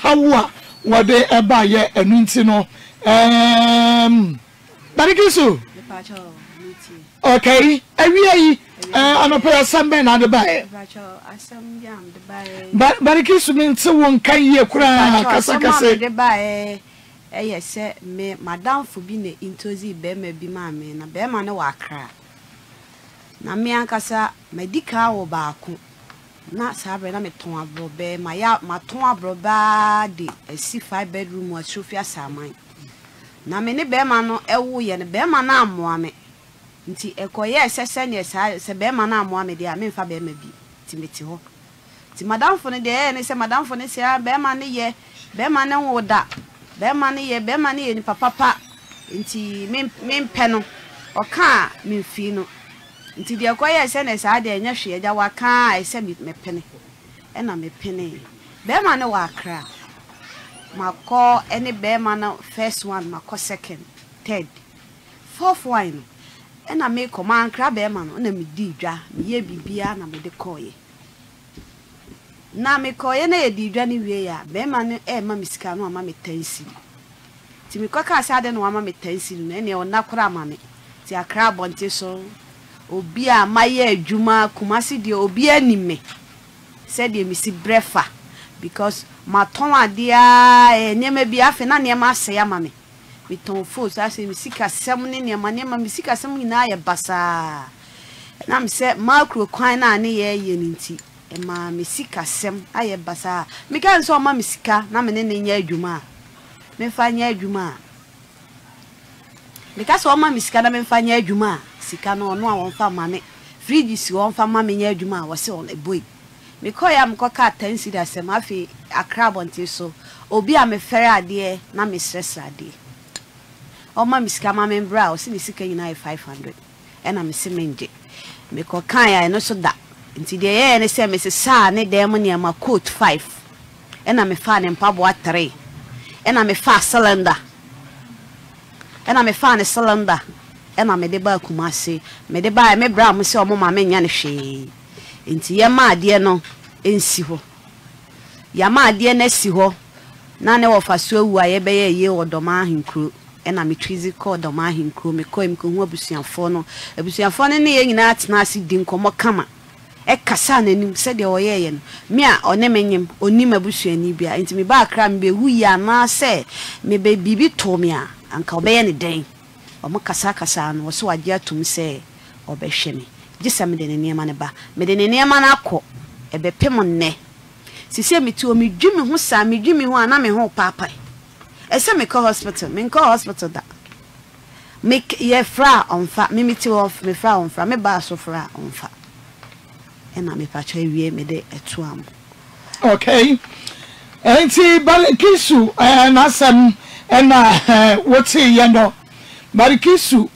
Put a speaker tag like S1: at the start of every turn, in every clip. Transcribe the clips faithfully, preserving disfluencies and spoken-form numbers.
S1: hawa wode eba ye enu nti no um Barikisu okay awie yi eh anope asambe na de bae
S2: asambe am de bae
S1: Barikisu mi nti won kan ye kura kasa kasa
S2: de bae eye se me madam fo bi ne intozi be ma bi ma me na be ma ne wa akra na me ankasa medika wo baako na sabre na me ton abrobe ma ya ma ton abroba de esi five bedroom wa sofia saman na me ne be ma no ewo ye ne be ma na amoa me nti ekoye sese ne se be ma na amoa me de a me mfa be ma bi ti meti ho ti madam fo ne de ne se madam fo ne se be ma ne ye be ma ne wo da be ma ne ye be ma ne ye ni papa pa nti me me mpe no oka me mfi no nti de ekoye se ne sa de enya hwe agya waka ese me pene e na me pene be ma ne wa akra mako any be ma na first one mako second third fourth one and I make command crab be man na me di dwa me ye bibia na me de koye na me koye na ye di dwa ni wie ya be man e ma misika no ma me tansi ti me kwaka asa de no ma me tansi no ne ona kora ma me ti akra bonte so obi a maye adwuma kumasi de obi anime said ye misi brefa because ma ton adia e nyema bi afi na nyema ase ama me me ton fo so ase misika sem ne nyema nyema misika sem nyina ye basa na me se macro kwan na ne ye ye nti e ma misika sem aye basa me kan so ma misika na me ne ne nya adwuma me fa nya adwuma me ka so ma misika na me fa nya adwuma sika no no a won fa ma me fridge si won fa ma me nya adwuma wo se on e boy me koya me koka tansi da se ma fi akra bonte so obi a me fere ade na me stress ade o ma misika ma me bra o se ni sika nyina five hundred e na me se menje me koka ya no so da nti de ye ne se me se sa ne de mo ne ma coat five e na me fa ne mpabo three e na me fa cylinder e na me fa ne cylinder e na me de ba kumase me de ba me bra mo se o mo ma me nya ne hwe nti ye ma ade no ensi ho ya ma ade na si ho na ne wo fa so awu aye be ye ye odoma ahinkro e na me twizi ko odoma ahinkro me ko em ko hu abusuafo no abusuafo no ne ye nyina atena ase di nkomo kama e kasa nanim se de wo ye ye no me a one menyem onim abusuani bia nti me ba akra me be hu ya na se me be bibi to me a anka obe ye ne den o mo kasa kasa no so wage atum se obe hwe me gisa me de ne niema ne ba me de ne niema na akọ ebe pem nne sisi me tu o me dwumi ho sa me dwumi ho ana me ho papa ese me ko hospital me ko hospital da me ye fra onfa me me ti off me fra onfa me ba so fra onfa ena me pa cha wie me de etu am
S1: okay enti Barikisu na sam ena woti ye no Barikisu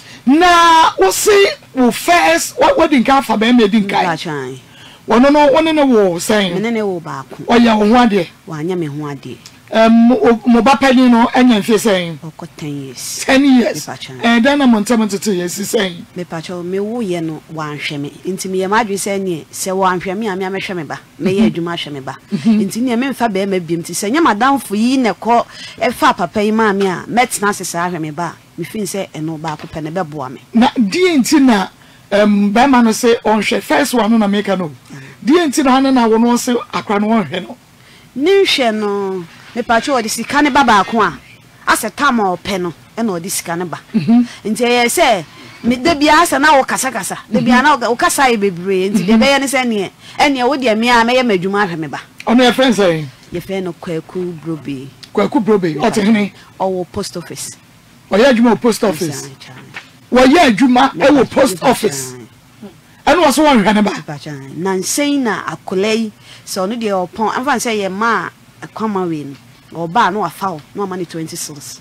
S1: na wo see wo first what what dinka fa be me dinka
S2: chan
S1: wono no wono no wo sen
S2: me ne wo baako
S1: oya wo ho ade
S2: wa anya me ho ade
S1: em mo ba pani no anya mfe sen
S2: oko ten years
S1: ten years eh dan na montam tete yes sen
S2: me pa cha me wo ye no wa nhwe me nti me ye ma dwe sen ne se wo nhwe me a me amehwe me ba me ye adwuma hwe me ba nti ne me mfa be ma biem ti se nya madamfo yi ne ko e fa papa yi ma me a metna sesa hwe me ba me fin se eno ba ko pe ne be boa me
S1: na die nti na um be ma no se on hwe first one na make no die nti na na na wo no se akra no hwe no
S2: ni hwe no me pa cho odi sika ne baba ko a ase tam o pe no e na odi sika ne ba nti ye se me de bia ase na wo kasa kasa de bia na wo kasa e bebre nti de be ye ne se ne ene wo de me a me ye madwuma hwe me ba
S1: ono ye friend say
S2: ye fe no Kwaku Brobe
S1: Kwaku Brobe o te hene
S2: o post office
S1: o ye adwuma post office wo ye adwuma e wo post office eno wo so won hwe ne ba
S2: na nsen na akolai so no de opon amfa say ye ma akwama we no oba no afa no ma ne twenty cents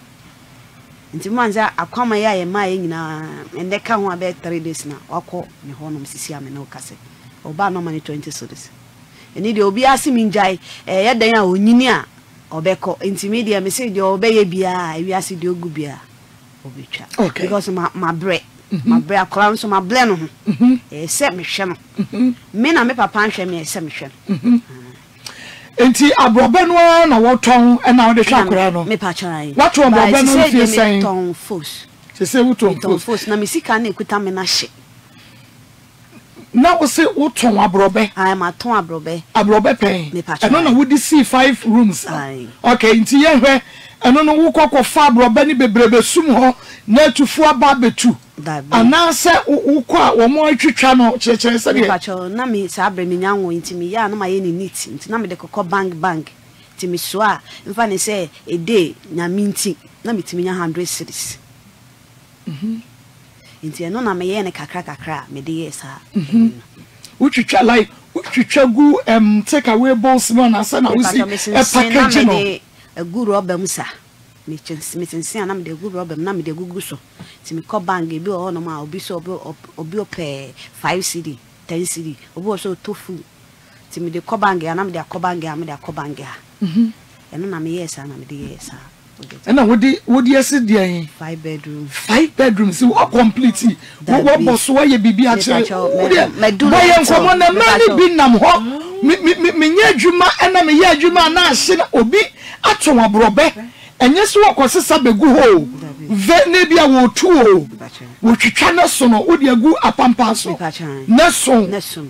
S2: nti manza akwama ya ye ma ye nyina ende ka ho about three days na wakọ ne ho no sisi ame na okase oba no ma ne twenty cents eni de obi asimi njai eh ye dan a onyini a obeko nti media me say de obeye bia ewi ase de ogu bia obetwa because my my bre my bre akora so my ble no ho eh se me hwe no me na me papa nhwe me se me hwe
S1: enti abrobe no na woton e na wo de hwa akora no
S2: me pa chan
S1: what to abrobe no fie saying
S2: ton fos
S1: se se woton
S2: ton fos na me sika na ekuta me na hye
S1: na wo se woton abrobe
S2: ai ma ton abrobe
S1: abrobe pen
S2: me pa
S1: e no na wo di see five rooms okay nti ye hwe e no no wo kokko fa abrobe ni bebrebe sum ho na tufu aba betu ana se wo kwa wo mo atwitwa no chekere se de
S2: pa cho na me sa abre me nyanwo nti me ya na ma ye ni neat nti na me de kokko bank bank nti me so a mfa ne se a day nya minti na me timi nya one hundred cedis
S1: mhm
S2: nti no na me ye ne kakra kakra me de yes ha
S1: utwitwa like utwitwa gu em take away balls no na say na we see a package no
S2: a good rubber musa me chance me sense na me de good rubber na me de gugu so ti me ko bang e bi o no ma obi so obi ope five cedi ten cedi obi so tofu ti me de ko bang e na me de ko bang e me de ko bang e
S1: mhm
S2: e no na me yes na me de yes ha
S1: and now wodi wodi ese de
S2: five bedroom
S1: five bedrooms wo complete wo wo boss wo ye bibi a chere
S2: me do
S1: na ye nkomo na mani bi nam ho me me nya adwuma na me ye adwuma na ahye na obi ato wabrobe enye so wakosesa begu ho ve ne bia wo tu o wo twitwa na so no wo de agu apampa so na so
S2: na so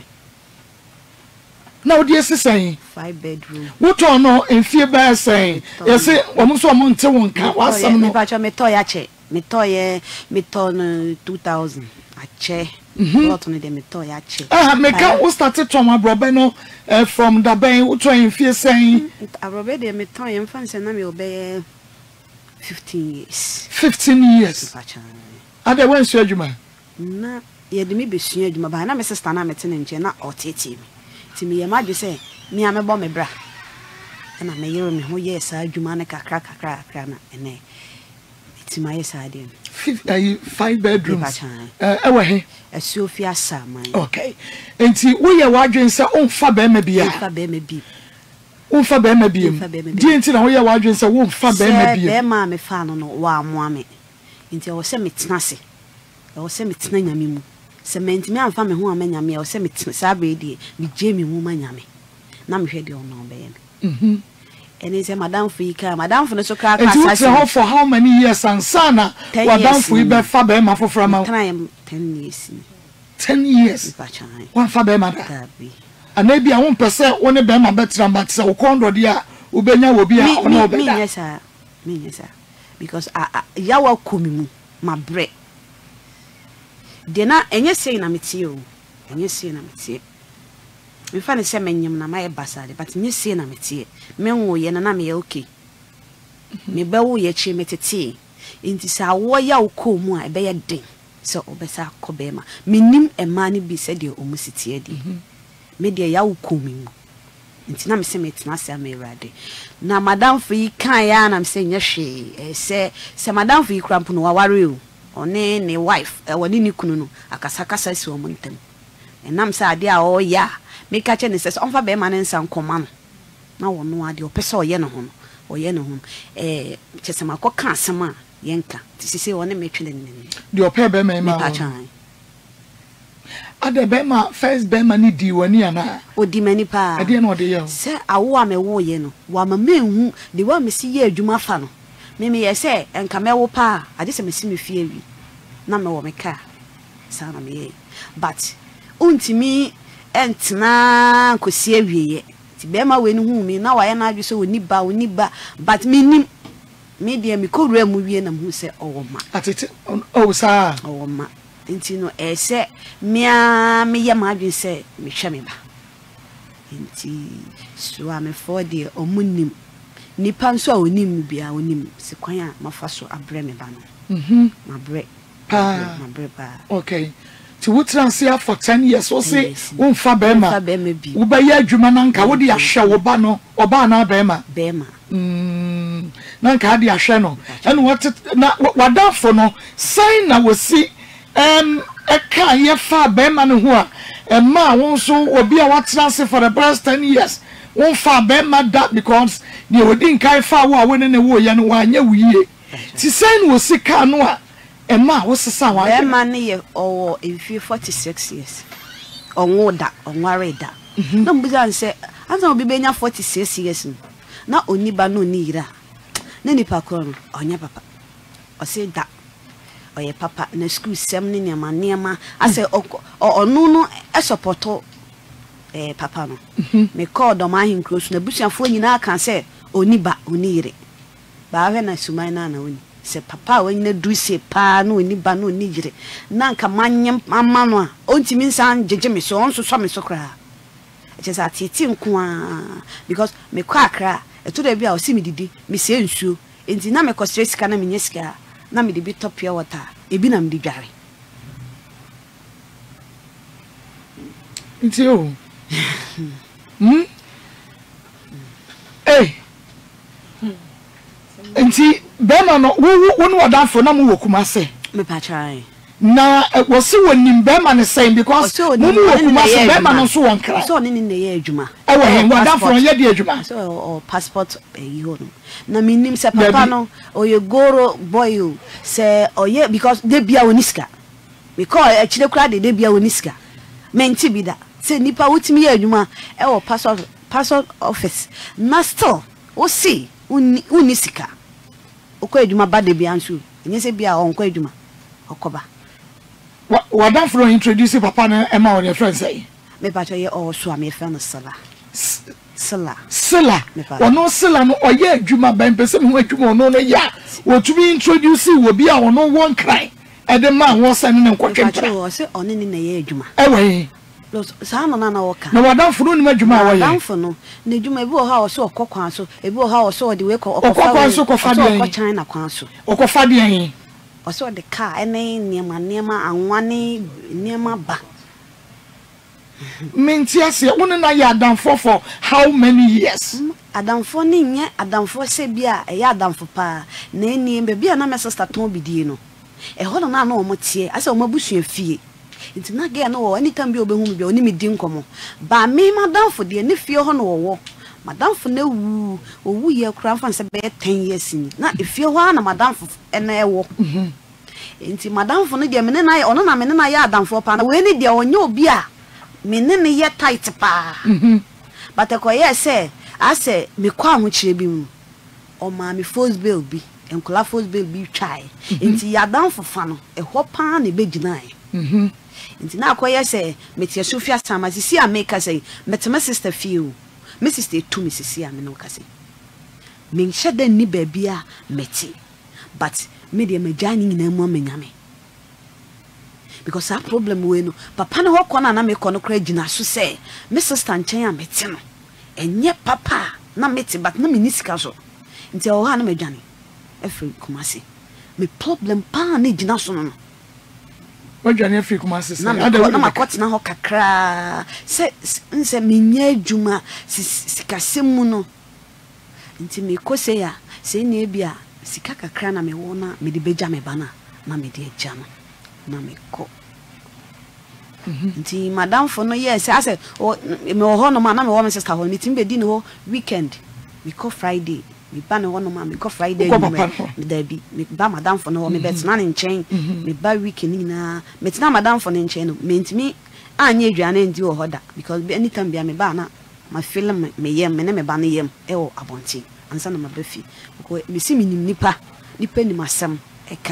S1: na wo de ese sen
S2: five bedroom
S1: wo to no enfie ba sen ye se wo mo so mo nte won ka wasam no
S2: me pa cho me to ya che me to ye me to no two thousand a che lot no de me to ya che
S1: ah me ka wo start to my brother no from the ben wo to enfie sen
S2: abrobe de me to ye mfa se na me obe fifteen years
S1: fifteen years ade wan su adwuma
S2: na ye de me be su adwuma ba na me sister na me tene nche na otete mi ti me ye ma dwe se mi a me bo me bra na me yero me ho ye sa adwuma na kakra kakra kakra na ene ti ma ye sa de
S1: five bedrooms eh e we he
S2: Asuofi asaman
S1: okay enti wo ye wadwen se onfa be ma bia
S2: onfa be ma bi
S1: onfa be ma bia di enti na wo ye wadwen se wonfa be ma bia
S2: be ma me fa no no wa amoa me enti wo se metena se wo se metena nyame mu se menti me amfa me ho amanyame wo se metena sa be die me je me mu manyame na me hwede ono be ye
S1: mhm
S2: eni se madam fuika madam fu no so kra
S1: kasa se for how many years and sana madam fu be fa be ma fofora ma
S2: ten years
S1: ten years one fa be ma da ana bia won pese woni be ma betra ma tse wo kondo dia wo benya wo bia ono be da
S2: me yes me yes because ya wa komi mu ma bre de na enye sei na metie o enye sei na metie me fa ne se menyem na ma e basade but enye sei na metie me nwo ye na na me okay me be wo ye chi metete inti sa wo ya wo komu a e be ye den so obesa kobema minim emani bi se de omusiti ade me de ya wo komu mu inti na me se metina se amerade na madam fi kan ya na me se nya hwe se se madam fi krampo no waware o one ne wife e woni ni kunu no akasa kasa si o montem enam se ade a o ya me ka che ne se onfa be ma ne nsan koma no na wo no ade o pese o ye ne ho no o ye ne ho eh chese makoka asema yenka tisise woni metwele ne
S1: de ope be ma ma ade be ma first be ma ni di woni ana
S2: odi mani pa
S1: ade na ode ye
S2: se awo a me wo ye no wa ma menhu de wa me si ye adwuma fa no me me ye se enka me wo pa ade se me si me fie wi na me wo me ka sa na me ye but untimi entna kosi awieye ti be ma we no hu mi na wa ye na adwo se oni ba oni ba but me nim me dia me ko rua mu wie na hu se owoma
S1: atete o sa
S2: owoma nti no e se mia me ye ma adwen se me hwe me ba nti so am for the omunim nipa nso a onim bia onim se kwan a mafa so abre me ba no
S1: mhm
S2: ma bre
S1: pa
S2: ma bre pa
S1: okay ti wo transia for ten years so say won fa be ma
S2: be ma bi
S1: wo ba ye adwuma na nka wo de ahwe wo ba no oba na be ma
S2: be ma
S1: mm na nka de ahwe no and what na wadafo no sign na wo si em e ka ye fa be ma no ho a e ma won so obi a what transia for the past ten years won fa be ma that because the odin kai fa wo a won ne wo ye no wa anya wiye ti sign wo si ka no a Emma was sa wa
S2: e ma ne ye o e forty-six years onwo da onware da na mbuzan se anza obi benya forty-six years na oniba no ni yira na nipa kro no onya papa o se da oye papa na school sem ni niam niam ase onu no e supporto eh papa no me call do ma hin close na busuafo nyina kan se oniba onire ba we na sumai na na oni se papa we nyina du se pa na oniba na onire na nka manyem mama no a ontimi nsan jeje me so onso so me so kra just atiti nko a because me kwa akra eto da bia o si me didi me se nsuo enti na me ko stress ka na me nyesika na me de bi top pure water ebi na me di dware
S1: enti o hmm eh enti bema no wo no wadanfo na mu wokumase
S2: me pa try
S1: na wose wonim bema ne saying because mu mu wokumase bema no so won kra
S2: so ni ni ne ye adwuma
S1: e wo hen wadanfo ye de adwuma
S2: so o passport e yo no na minim se papa no oye goro boy o se oye because de bia woniska because e chire kra de de bia woniska menti bi da se nipa wutimi ye adwuma e wo passport passport office na still o see unisika okwa adwuma ba de bia nso enye se bia on kwa adwuma okoba
S1: wadan from introduce papa na ema on your friend say
S2: me pa ye o so am ye friend sala sala
S1: sala ono sala no oye adwuma ba mpese me ho adwuma ono no ya wotumi introduce wo bia ono won cry e de ma won san ne nkotwempra
S2: o se ono ni na ye adwuma
S1: ewe
S2: sa no na na woka
S1: na wadan from ni adwuma wo ye
S2: wadan from no na adwuma ebi o ha o so okokwan so ebi o ha o so de we ko
S1: okokwan so ko fa de
S2: ko China kwan so
S1: okofa de hen
S2: o so de car ene niema niema anwane niema ba
S1: menti ase won na ya adamfo for how many years
S2: adamfo ni nye adamfo se bia e ya adamfo pa na eni be bia na me sister ton bidie no e ho na na o motie ase o mabusua fie nti na ge na wo anytime bi obehum bia oni me di nkomo ba me madamfo de ne fie ho no wo madamfo na wu owu ye kura fa se be ten years ni na efie ho na madamfo ena ewo mhm enti madamfo no de me na ono na me na ya adamfo pa na we ni de onye obi a me ne ne ye tight pa mhm but e ko ye say ase me kwa ho kire bi mu o ma me first bill bi enkola first bill bi try enti ya adamfo fa no e ho pa na be ginai mhm enti na ko ye say me tie Sofia Sama sisi a make say metema sister feel me sister to me sisi a me no ka say me nhede ni ba bia meti but me de majani nyina mu amenyame because that problem we no papa no hokona na me kono kra gina so say me sister nchen a meti no enye papa na meti but na me nisika so nti o ha na majani efri kumasi me problem pa na gina so no
S1: wajani efri kumasi
S2: na na makoti na ho kakra se nse menye adwuma sikasemu no nti me kose ya se na ebia sika kakra na me wona me de beja me bana na me de eja no na me ko nti madam for no yes I say me ho no ma na me wo me sister ho me tim be di no weekend we ko Friday me ba no no ma me ko Friday me da bi me ba madam for no me bet na nchen me ba weekend ni na me tina madam for nchen no me ntimi anya aduane ndi wo hoda because anytime bia me ba na ma film me yem me ne me ba na yem e wo abonti ansa na mabafi ko me si minim nipa nipa ni masam eka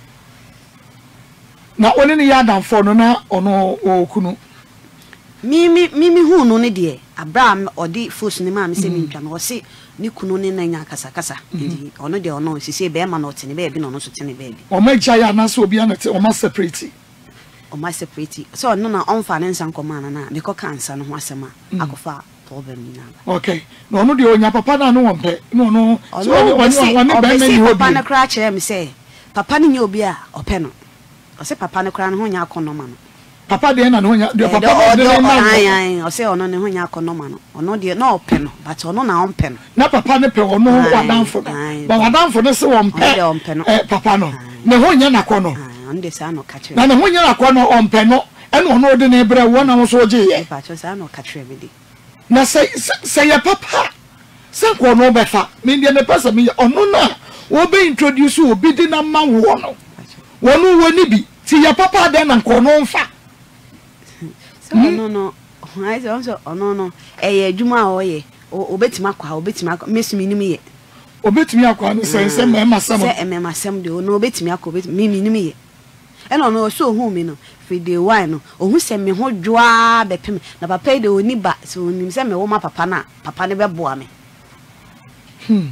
S1: na oni ni ya danfo no na ono okunu
S2: mimi mimi hu no ne de Abraham odi force ni ma me se mi ntwa no se ni kunu ne na nya kasa kasa ndi ono de ono sisi be ma no tene be bi no no so tene be bi
S1: o ma gya ya na so obi na te o ma separate
S2: o ma separate so no na on fa ne nsan koma na na me ko kansa no ho asema akofa problem ni na
S1: okay no ono de onya papa na no wonpe no no
S2: so oni oni be me ni obi papa na kra kire me se papa ni nya obi a ope no o se papa na kra no ho nya akono ma no
S1: papa de na no nya de papa de na
S2: ai ai o se ono ne ho nya akono ma no ono de na ope no but ono na ompe no
S1: na papa ne pe ono wadanfo ba wadanfo ne se wonpe eh papa no ne ho nya na kono
S2: on de sa no ka kire
S1: na ne ho nya na kono ompe no ene ono de na ebre wo na wo so oje ye
S2: pa cho sa no ka kire me de
S1: na say say ya papa say ko no be fa me de ne pesa me ono na wo be introduce obi di na ma wo no wo no wo ni bi ti ya papa de na ko no mfa
S2: so no no I say also oh no no eh adwuma oye obetima kwa obetima mesumi nim ye
S1: obetimi akwa no say say me masam
S2: say me masam de no obetimi akwa obetimi me nim ye e no no so hu me no fi day one no ohu se me ho dwoa bepem na papa de oni ba so nim se me wo ma papa na papa ne beboa me
S1: hmm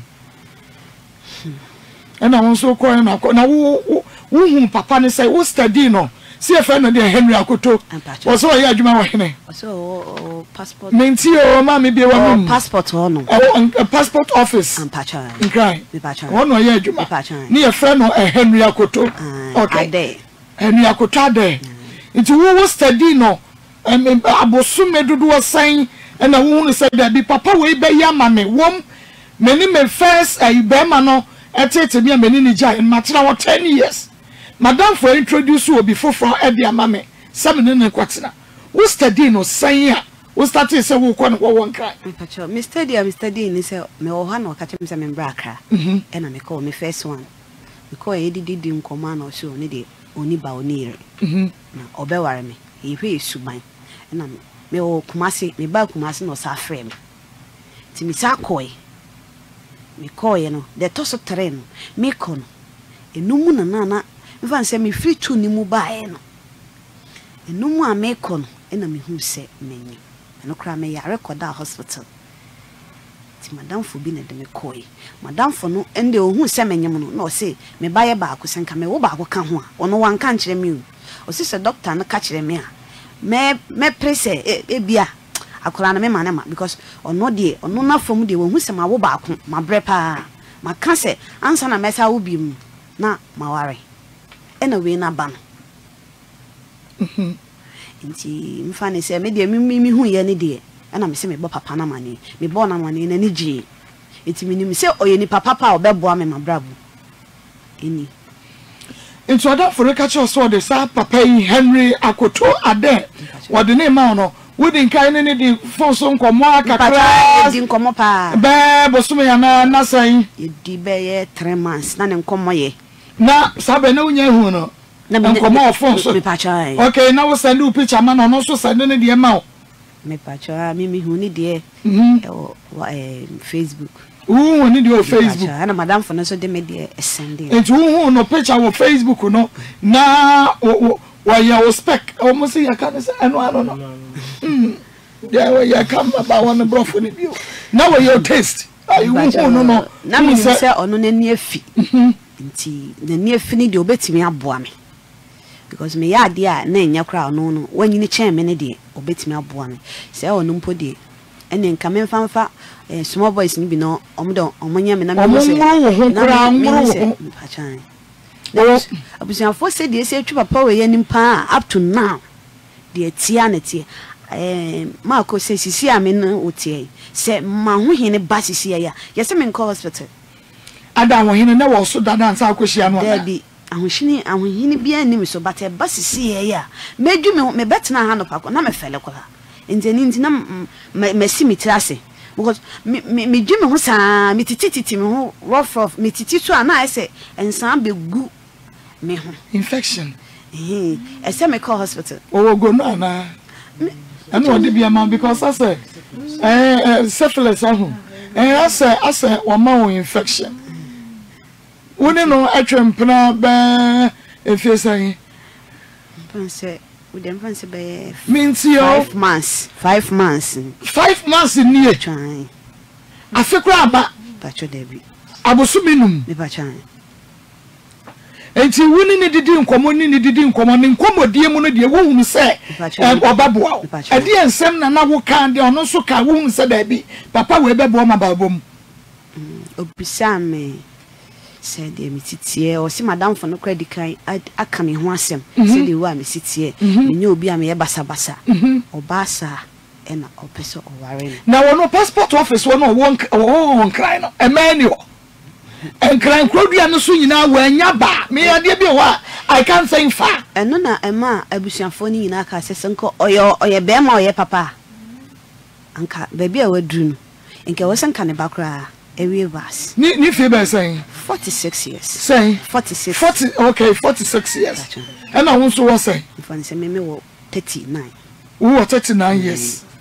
S1: ena won so ko na na wo wo hu papa ne say wo study no see e friend no de Henry Akoto o so ya adwuma wo hene
S2: o so passport
S1: menti o ma me bi wa no
S2: passport ho no
S1: passport office
S2: ampacha
S1: nkrai
S2: ampacha
S1: wono ya adwuma ni e friend no Henry Akoto
S2: okay
S1: Henry Akoto ade nti wo wo study no abosume dodo wasan na wo hu say da bi papa we be ya ma me wom meni me first ai be ma no etete bi meni ni jai ma tena wo ten years madam for introduce you before from e ama me seven ne kwatena wo study no san ya wo start say wo ko no wo nkra
S2: pacho me study am study ni say me wo ha na ka chem say me bra akra
S1: mhm
S2: e na me call me first one me call e di di nkoma na o so ni de oni ba oni ire
S1: mhm
S2: na obeware me e hwe suban e na me wo kumase me ba kumase no sa frame ti mi sa koi me call ye no de to so train me kono enumu na na na mfa se me free to ni mu bae no enumu a me kono e na me hu se menyi eno kra me ya record hospital ti madam fo bi na de me koi madam fo no ende ohun se menyem no na o se me bae ba ko senka me wo ba ko ka ho a ono wan kan kire me o se se doctor na ka kire me a me me prese e bia akola na me ma na ma because ono de ono na fom de wo hu se ma wo ba ko ma bre pa ma ka se ansa na mesa wo bi mu na ma ware ena we na ba no
S1: mhm
S2: nti mfa ne se me de mi mi hu ye ne de ena me se me bo papa na mane me bo na mane na ni ji nti mi ni se oye ni papa pa obebo me ma brabu eni
S1: nti oda for ka cho so de sa papa Henry Akoto ade what the name no wouldn't kind any the phone so nkomo akakra
S2: di nkomo pa
S1: be bosume ya na na san
S2: di be ye three months na ne nkomo ye
S1: na sabe na unya hu no na nkomo phone so
S2: me pacha
S1: okay na we send you picture man no so send ne de ma
S2: me pacha mi mi hu ni de
S1: mhm
S2: eh Facebook
S1: hu ni de o Facebook
S2: na madam for no so de me de send
S1: it hu no picture wo Facebook no na wa ya o spec almost ya kan say I know I don't know mm yeah ya come about one brofo ni bio na wa your taste I hu no no
S2: na me say ono na ni afi nti na ni afi ni de obetimi aboa me because me ya de a na enya kra ono no wanyini chen me ne de obetimi aboa me say ono mpo de ene nka me mfa eh, small boys ni bi no omodo omonya me na me
S1: say na me
S2: pacha abusia for say de say twa papa we yanim pa up to now de tia na tie eh ma ko say sisi ame no otie say ma ho hene ba sisi ya ye say me nko hospital
S1: ada ho hene na wo so dada ansa akohia no
S2: da bi ahohini ahohini bia anim so but e ba sisi ya meju me me betena ha no pa ko na me fele ko ha enzeni ntina me simi trase because me me ju me ho sa me tititi me ho rough rough me titi so ana say ensan be gu me ho
S1: infection
S2: eh ese me call hospital
S1: o go no na and what dey be am because I say eh syphilis ahun eh ase ase o ma infection woni no atwempna ba efiesan
S2: pense we dem pense be
S1: means you
S2: five months five months
S1: five months ni e
S2: try
S1: afekura aba
S2: pacho debi
S1: abosuminum
S2: me pacho
S1: enti woni ni didi nkomo ni ni didi nkomo ni nkomo die mu no de wo hunu se obaboa ade ensem na na wo kan de ono so ka wo hunu se da bi papa we beboa ma babom
S2: obisa me se de mi titie o si madam for no credit kan aka me ho asem se de wa me titie me obi a me ye basa basa obasa e na opeso oware
S1: na wo no passport office wo no won won kran no e mani ho enkran krodua no so nyina wa anya ba me ade bi ho I can't say fa
S2: eno na ema abusuafo ni nyina ka se senko oyo oye be ma oye papa anka baby a wadru no enke wo senka ne bakra ewie bas
S1: ni ni fi be say
S2: forty-six years
S1: say
S2: forty-six
S1: forty okay forty-six years and I want to say
S2: if I say me me wo thirty-nine
S1: wo thirty-nine years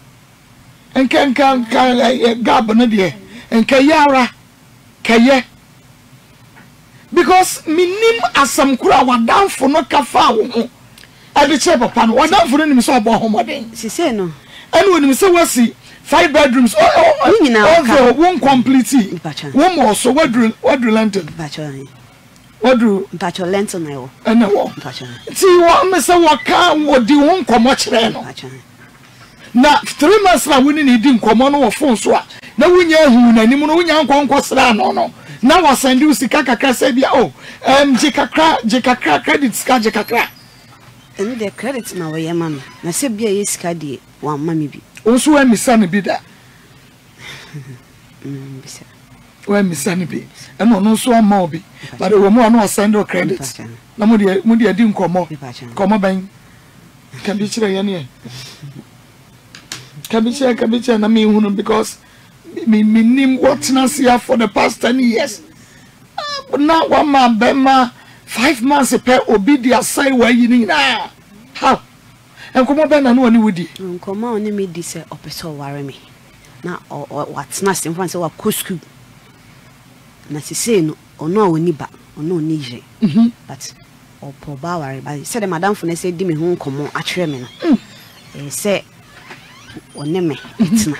S1: enka enka gab no de enka yara kaye because minim asam kura wadanfo no kafa wo ho ade che papa no wadanfo no nim so obo homoden
S2: sise no
S1: ene wonim se wasi five bedrooms oh oh one complete one more so wadru wadru lantern
S2: pacho
S1: wadru
S2: pacho lantern na wo
S1: ene wo
S2: pacho
S1: ti wo me se waka wodi won komo kire no
S2: pacho
S1: na three months na woni ni di nkomo no wo phone so a na wunya hu na nim no wunya nkonko sra no no na wa send you sika kakra se bia oh em jikakra jikakra credit ska jikakra
S2: ene de credit na wo ye ma no na se bia ye sika de wa ma me bi
S1: onso wa misa ne bi da
S2: mm bisa
S1: wa misa ne bi eno no so ama obi but we mo no send your credit na mo de mo de di nkomo nkomo ban kan bi chire ye ne kan bi chire kan bi chire na me hunu because me me nim what na see for the past ten years but now one man be ma five months per obi dia sai wa yi ni na how enkomo be na no ani wudi
S2: enkomo oni me di se opeso ware me na what na sim fan se wa kosku na sise no ono oni ba ono oni je mhm but opo ba ware ba se de madam fo na se di me ho enkomo a kire me no eh se oneme etina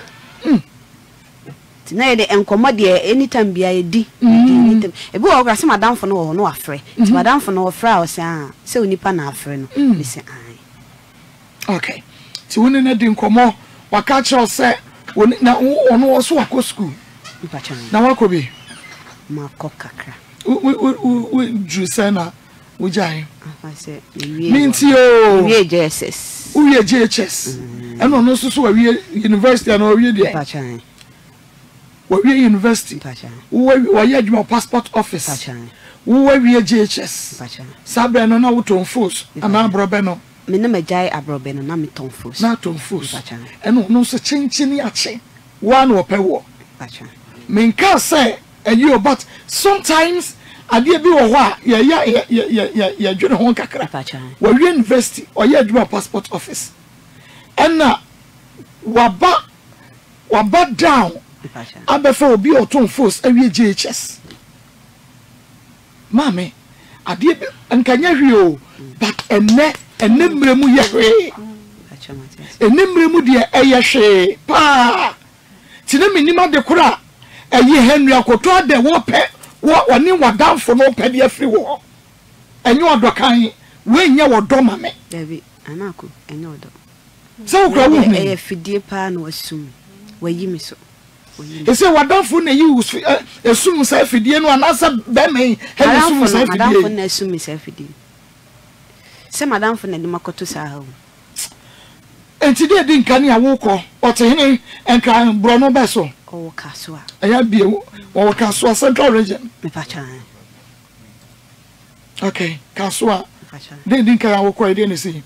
S2: na yede enkomo de anytime bia yedi anytime ebi wo kra se madam fo no wo no afre ti madam fo no wo fra o se ah se onipa na afre no be se ah
S1: okay ti woni na di enkomo waka che o se na ono wo so akọ school na wako bi
S2: ma ko kakra
S1: we we we ju se na wo jai
S2: I say
S1: minti o
S2: we J S S
S1: we J H S eno no so so we university na we dey
S2: pachan
S1: we university
S2: pachan
S1: we we adwuma passport office
S2: pachan
S1: we we J H S
S2: pachan
S1: sabre no na wo ton force ana brobe no
S2: me na majai abrobe no na me ton force
S1: na ton force
S2: pachan
S1: eno no so chinchini ache one wo pewo
S2: pachan
S1: me nka say ayo but sometimes ade bi wo ho a ya ya ya ya ya dwene ho kakra
S2: pachan
S1: we university or ya adwuma passport office ena waba waba down
S2: pachan
S1: abefa obi oton force awie J H S mame ade bi nkanya hwe o but enne enne mremu ye hwe
S2: pachan mates
S1: enne mremu de eye hwe pa tine minima de kura eye Henry akoto ade wo pe wo woni wadanfo no pe de afri wo enye odokan we nya wodo mame
S2: dabi anako enye odo
S1: so ukra wo hu
S2: eye fidie pa na wasum wayi mi so
S1: ese wadanfo na yi esum sa fidie no anasa be me he sum sa fidie
S2: madam fo na esum sa fidie se madam fo na di makoto sa ha
S1: enti de di nkan ya wo ko otehene enka bro no be so
S2: o kaso a
S1: aya bie wo kaso central region
S2: me pachan
S1: okay kaso a
S2: pachan
S1: de di nkan ya wo ko ide ne si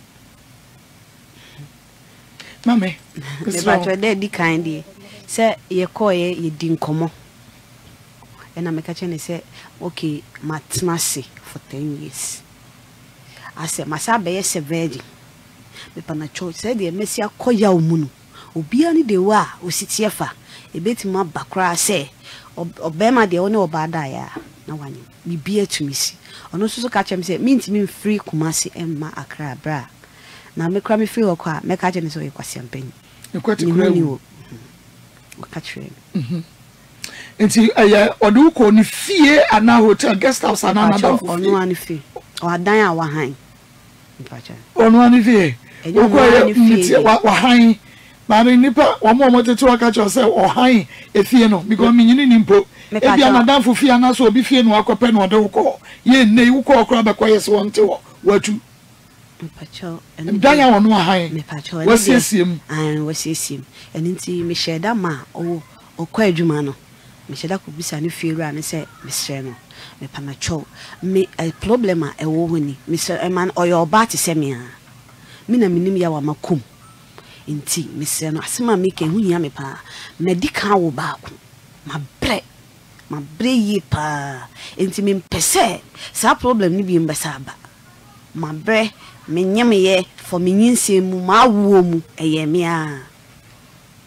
S1: mame
S2: me pachan de di kan di se ye ko ye ye di nkomo ena me ka chene se okay matnase for ten years ase masabe ye seven me pana cho se de mesi akoya omunu obia ni de wa ositie fa ebetima bakra se obema de one obada ya na wanye bibia tumisi ono so so ka chem se mintimi free kumasi emma akra bra na me kra me free wo kwa me ka chene so yekwasi ampanyi
S1: ekwati kura wo
S2: ka chire
S1: mhm enti aya odu ko ni fie ana hotel guest house ana na da
S2: ono ani fie o adan a wa han mpacha
S1: ono ani fie o ko ya wa han mari nipa wa mo mo tete wa ka cho se o han e fie no because me nyini ni mpo e bia na dan fo fie ana so obi fie no akope no de ko ye nei wo ko okra be ko yes wonte wo watu
S2: mpacha
S1: dan ya wono han
S2: mpacha
S1: wasiesim
S2: an wasiesim eninti me sheda ma o okwa adwuma no me sheda ko bisa ne fie ra ne se me sre no me panacho me a problem a ewo honi me se man oyo ba ti se me a me na minim ya wa makum inti me se no asema me ke hunya me pa medical wo ba ko ma bre ma bre yi pa inti me pese sa problem ni bi mbesa ba ma bre me nyame ye for me nyinsem mu ma wo mu eye me a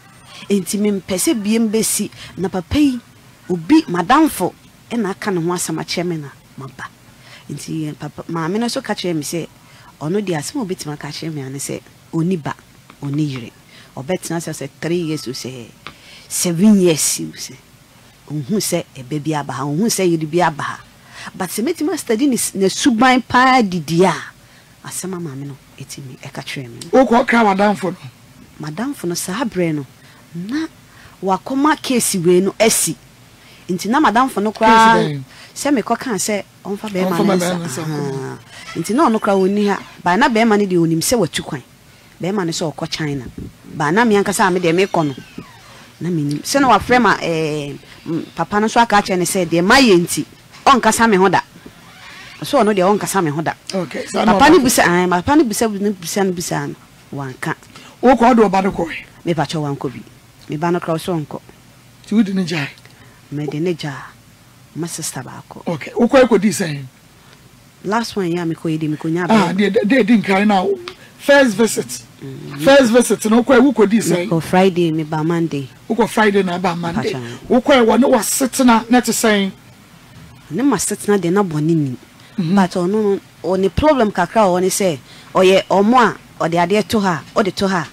S2: enti me mpese biem besi na papa yi obi madamfo e na aka ne ho asama cheme na maba enti papa maame no so ka kire me se ono di asem obetima ka kire me ane se oni ba oni yire obetina se three years o se seven years o se ohun se ebe bia ba ohun se yiri bia ba but se metima study ni na suban pa didia asema maame no etimi e ka kire me
S1: o ko kra madamfo no
S2: madamfo no sa abre no na wakoma case we no asi nti na madamfo no kra se me koka se onfa be ma na nti na ono kra woni ha ba na be ma ne de onim se watu kwan be ma ne se okọ China ba na me ankasa me de me kono na me se no wa frema eh papa no so aka che ne se de ma ye nti onkasa me hoda so ono de onkasa me hoda
S1: okay
S2: papa ni busa ah papa ni busa ni busa ni busa wanka
S1: o ko do ba do ko
S2: me pa cho wanko bi me ba no kra so onko
S1: ti wudi ne jai
S2: me de ne ja my sister ba ko
S1: okay o ko ko di say
S2: last one ya me ko yedi me ko nya
S1: ba ah de de din kai now first visit mm. first visit no ko e ko di say
S2: ko Friday me ba Monday
S1: o ko Friday na ba Monday o ko e wo ne wa sitna na te say
S2: ne ma sitna de na boni ni but ono oni problem kakra o ni say oye omo a o de ade to ha o de to ha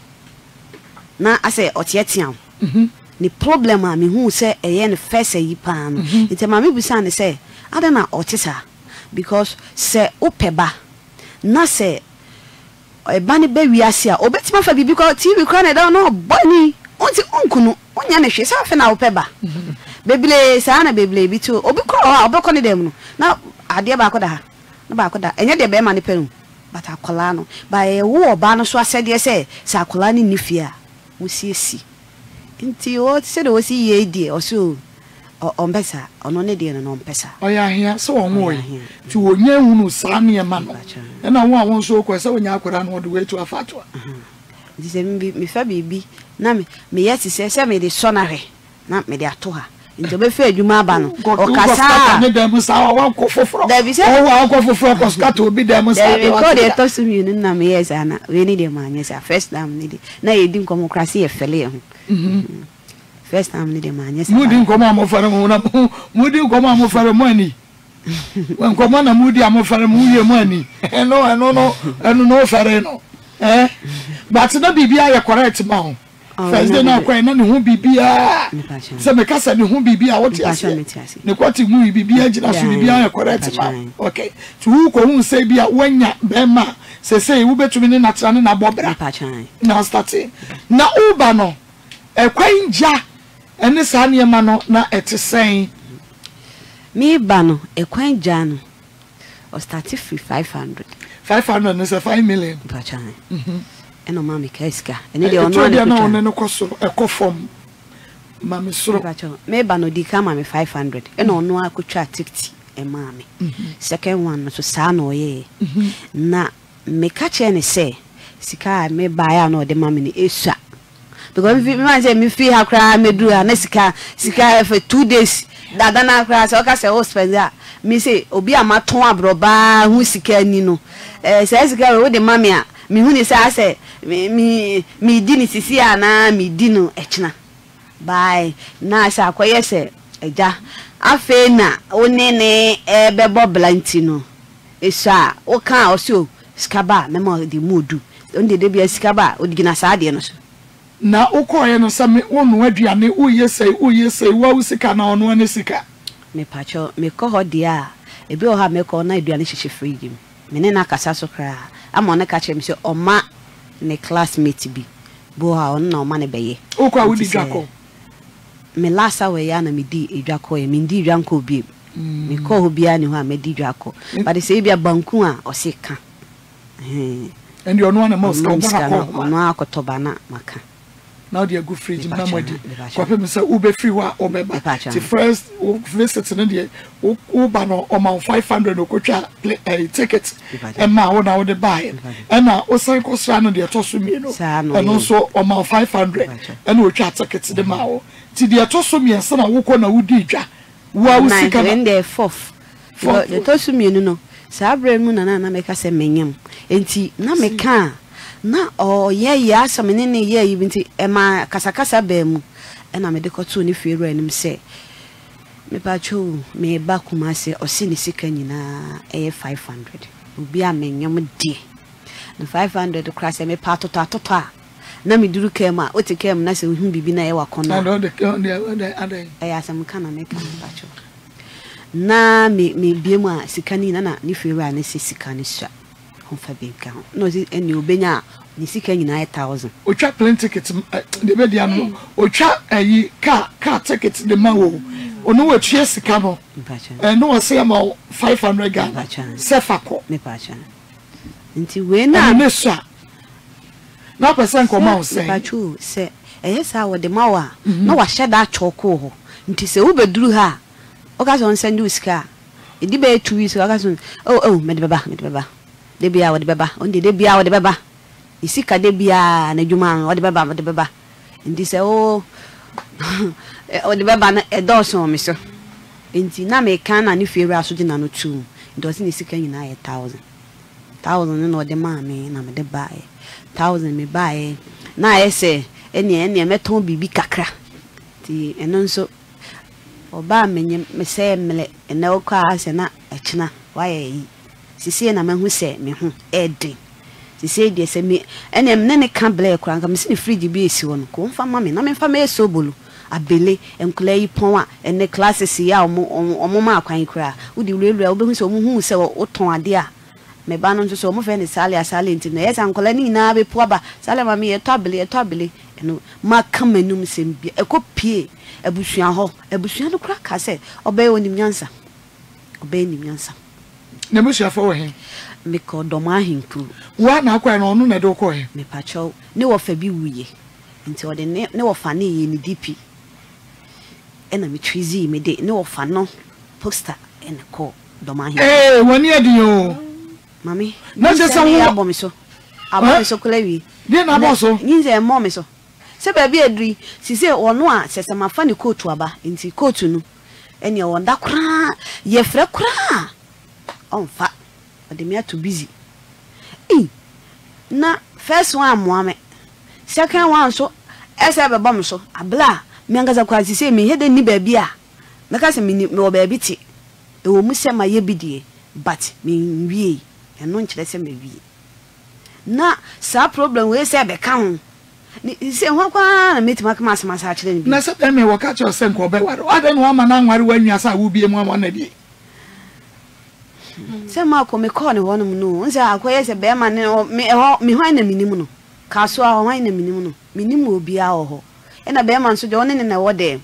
S2: na ase o tietiam mhm ni problem a me hu say eye ne first ayi pa no nti ma me busa ne say ada na o tisa because say opeba na say e ba ne ba wiase a obetima fa bibi ko T V kra na da no boni onti onkunu onya ne hwe sa fa na opeba bebile sa na bebile bi to obi ko obekọ ne dem no na ade ba ko da ha na ba ko da enye de be ma ne penu but akola no ba e wo oba no so asede se sa akola ni nifia wo siesi nti o se de wo si ye die o so o mpesa ono ne die no mpesa
S1: o ya hia so won wo ti wo nya hunu sa ne ma no e na wo awon so ko se wo nya akora no de we to afato
S2: nti se mi mi fa bibi na me me yesi se se me de sonare na me de ato ha nti be fa adwuma aba no o kasa
S1: ne dem sa wa ko foforo
S2: da bi se
S1: o wa ko foforo ko skata obi dem sa
S2: de ko de to sumi na me yesa na we ni de ma nya sa first time ni de na ye di nkomokrasi ye fele ho mhm first time ni de ma nya sa
S1: mudi nkoma mo fare mo na mudi nkoma mo fare mo ani wen nkoma na mudi am fare mo ye mo ani eno eno no eno no fare no eh but na bibia ye correct ma ho first day na kwa na ne ho bibia se me kasa ne ho bibia what ase ne kwati mu bibia gina so bibia ye correct ma okay tu ko hu se bia wanya be ma se se wo betumi ne natra ne na bobra na start na uba no e kwanja ene sa ne ma no na etesen
S2: mi ba no e kwanja no o start free five hundred
S1: five hundred no se five million
S2: pa chan mhm eno mami kaiska ene de ono
S1: na na ono no koso e ko form mami soro
S2: pa chan me ba no di ka mami five hundred eno ono akotwa tikti e mami second one no so sa na oye na me ka che ne se sika me ba ya na ode mami ni esua because me man say me free ha kra me do na sika sika for two days dada na kra se o ka se o spend ya me say obi amaton abroba hu sika ni no eh se sika o de mami a mi hu ni sa se mi mi di ni sisi ana mi di no echina bye na sa akoye se eja afe na onene e bebo blanti no esa o kan o so skaba na ma di modu onde de bia skaba o digina sa ade no so
S1: na ukoye no sa me wonu aduane uye sei uye sei wa usika na ono ne sika
S2: me pacho me ko ho dia ebi o ha me ko na aduane hihye free me ne na kasa so kra ama ne ka che me se oma ne classmate bi bo ha on na oma ne beye
S1: ukwa wudi dwako
S2: me lasa we ya na me di edwako e me di dwanko bi me ko ho bia ne ho a me di dwako but se bia banku a o se ka eh
S1: and you know na most ka
S2: ko no akotoba na maka
S1: now they go free na modi ko pe me say ube free wa obeba the first visit na dey uba no o ma five hundred okotwa ticket e ma wo na wo dey buy e na o sai ko sra no dey to so mi no and also o ma five hundred and o twa ticket dey ma wo ti dey to so mi ense na wo ko na wo di dwa wo wo sika
S2: na dey fourth the to so mi no no sa abremu na na na me ka se menyam enti na me ka na o ye ya asem ne ne ye yi binti e ma kasakasa ba mu e na me de koto ne fiero anim se me pa cho me ba Kumasi o si ne sika nyina e five hundred obi a menyam de no five hundred cross me pa toto toto na me duru kem a o te kem na se hu bibi na ye wakona
S1: na do de de ade
S2: e asem kana me kan pa cho na me me biemu a sika ni na na ne fiero a ne se sika ne sua honfa be ka no si eni obenya ni sika nyina one thousand
S1: o twa plane ticket de be dia no o twa ayi car car ticket de ma wo ono wa twa sika no eh no se ma five hundred Ghana se fako
S2: me pa cha nti we na
S1: ne sua na person ko ma o se
S2: pa chu se eh sa wo de ma wa na wa sheda choko ho nti se wo beduru ha o ka so send you sika e di be two weeks o ka so oh oh me de baba me de baba de bia wo de baba on de de bia wo de baba isika de bia na djuma wo de baba wo de baba ndi se o o de baba na e do so mi so nti na me kan na ni fiera so de na no two ndo se ni sika nyina one thousand thousand no de ma me na me de bae thousand me bae na ese eni eni meton bibi kakra ti eno nso oba menye me se mele ena o kwa ase na echina wa yi sisi na mahu se me hu eden sisi de se me ene me ne ka black kran ka me se fridge bi esi wo no ko mfa ma me na me mfa me so bolu abele enkula yi pon a ene classes ya omo omo ma akwan kra udi wurewura obehu se omo hu se wo ton ade a me ba no nso so omo fe ne sale asale nti na yesa nkola ni na be po ba sale ma me ye tabele ye tabele eno ma kamanum se mbia ekopie ebusua ho ebusua no kra ka se obe onim nyansa obe onim nyansa
S1: ne busua fo he
S2: me ko do ma hinku
S1: wa na akwa na onu na de ko he
S2: me pa cho ne wo fa bi wuye nti ode ne ne wo fa ne ye ni D P ena me twizi me de ne wo fa no poster ena ko do ma hinku
S1: eh woni adi o
S2: mami
S1: na se sa wo
S2: abo me so abo me so kula wi
S1: de na abo so
S2: nyinze mo me so se ba bi adri sise ono a se se mafa ne coat aba nti coat nu ene o nda kra ye frɛ kra onfa ode me ato busy eh na first one amoame second one so ese be bom so abla me angaza kwa sise me hede ni ba bi a meka se me me oba bi ti e wo mu se ma ye bidie but me wie eno nkyere se me wie na sa problem we se be ka ho ni se ho kwa na metima kama asema sa akire ni bi
S1: na se be me wo ka che se nko be ware ade no ama na nware wanwa sa wo bie mu ama na die
S2: se ma ko me ko ne wonum no nse akoye se be ma ne me ho me hwan na minim no ka so a hwan na minim no minim obi a ho e na be ma nso de one ne na wo de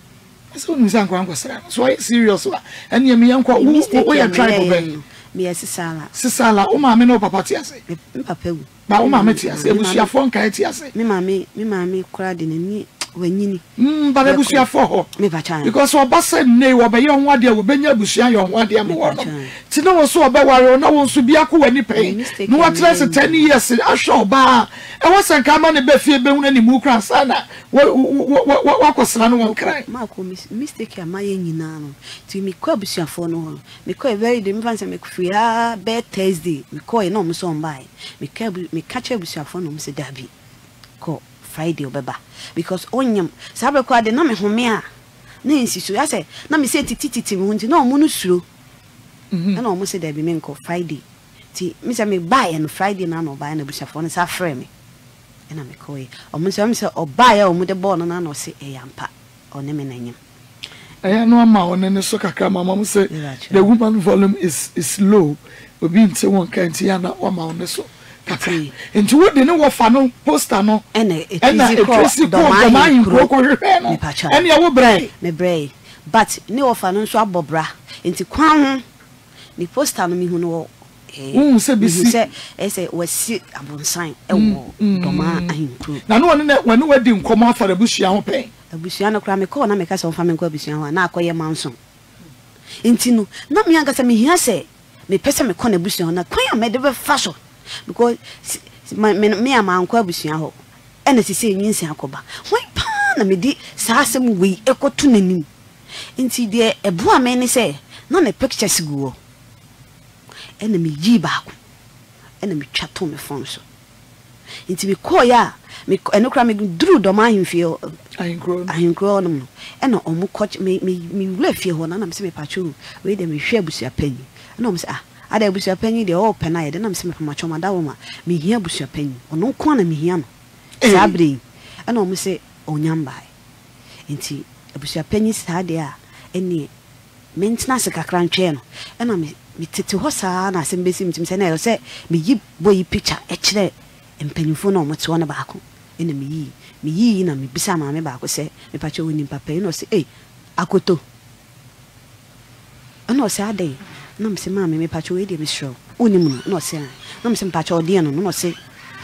S1: so nu san kwa nkwasra so why serious wa ene me yanko wo ya try go be
S2: me yes sala
S1: sisala o ma me no papa ti ase
S2: me papa wu
S1: ba o ma me ti ase ebusuafo nka ti ase
S2: me ma me me ma me kura de ni wanyini
S1: mm ba ebusuafo ho
S2: me pa chan
S1: because oba say nei wo be ye ho ade wo benya ebusua ye ho ade am wo no ti no wo so oba ware na wo so bia ko wani pay no what less ten years asho oba e wo san ka ma ne be fie be hu na ni mu kra sana wo wo kwasra no won krai
S2: ma ko mistake am ye nyina no ti mi ko ebusuafo no mi ko very de mi fancy me ko fia be Thursday mi ko e no mo so mbai mi ka mi ka che ebusuafo no mo se dabi ko Friday obeba because onyam sabe ko ade na me home a na insiso ya se na me se titititi me hunti na omu no suro mhm na omu se da bi me nko Friday ti me se me buy no Friday na no buy na bushafo no sa frɛ me na me ko e omu se me se obuy omu de ball no na no se e yampa one me nanyam
S1: eh no ama one ne so kakra mama mo se the woman volume is is low obi nti won kan ti ya na o ma one so kakri enti wo de ne wo fa no poster no
S2: ene etisi ko
S1: do man ko ko hwe no ene wo brai
S2: me brai but ne wo fa no so abobra enti kwan ho ni poster no mi hu no eh
S1: um se bisi
S2: se ese wasi abonsan e wo do man ahinkru
S1: na no woni woni wadi nkomo afara busua ho pen
S2: abusua no kra me ko na me ka se wo fa me ko abusua ho na akoye manso enti no na me anga se me hia se me pese me ko na abusua na kwan me de be fa so because me me am anko abusua ho ena sisi nyinsi akoba why pa na me di sa asem we ekotu nanim nti de ebu ame ne se na ne pictures guo ena me ji ba ko ena me twa to me phone so nti me call ya me eno kra me duru do ma himfie
S1: ahinkro
S2: ahinkro no e na omu coach me me me wura fie ho na na me se me pacho we de me hwe abusua panyi na omu se ah ada abusua panyi de o pe na ye de na me se me pamacho ma da wo ma me hia abusua panyi ono ko na me hia no sabre e na omu se onyamba nti abusua panyi sa de a eni mentina se kakra ntwe no e na me me tete ho saa na asem besi mtim se na yo se me yi boy picture e kire empanifo na omote wona baako ene me yi me yi na me bisa ma me baako se me pacho woni papa e no se eh akoto ana se ade na me se ma me me pacho we de me show oni mu no se na me se pacho ode no no se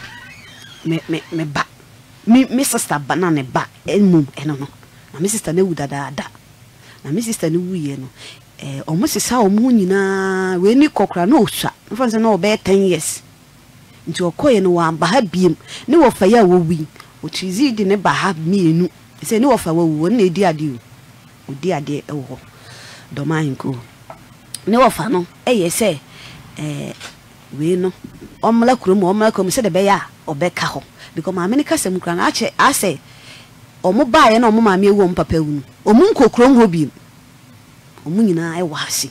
S2: me me me ba me me sister ba na ne ba enu eno no na me sister na wu dada da na me sister na wu ye no eh omo sisa omo nyina we ni kokra na osua mfa se na obe ten years nti okoye no wa ba ha biem ne wo fa ya wo wi o chizi di ne ba ha mienu se ne wo fa wo wo na edi ade o odi ade e wo do ma hinko ne wo fa no eye se eh we no omla kuro mu omla ko mu se de be ya obeka ho because ma me ne kasa mu kra na ache ase omo ba ye na omo ma me ewo mpapa wu omu nkokro ho biem omu nyina e wa ase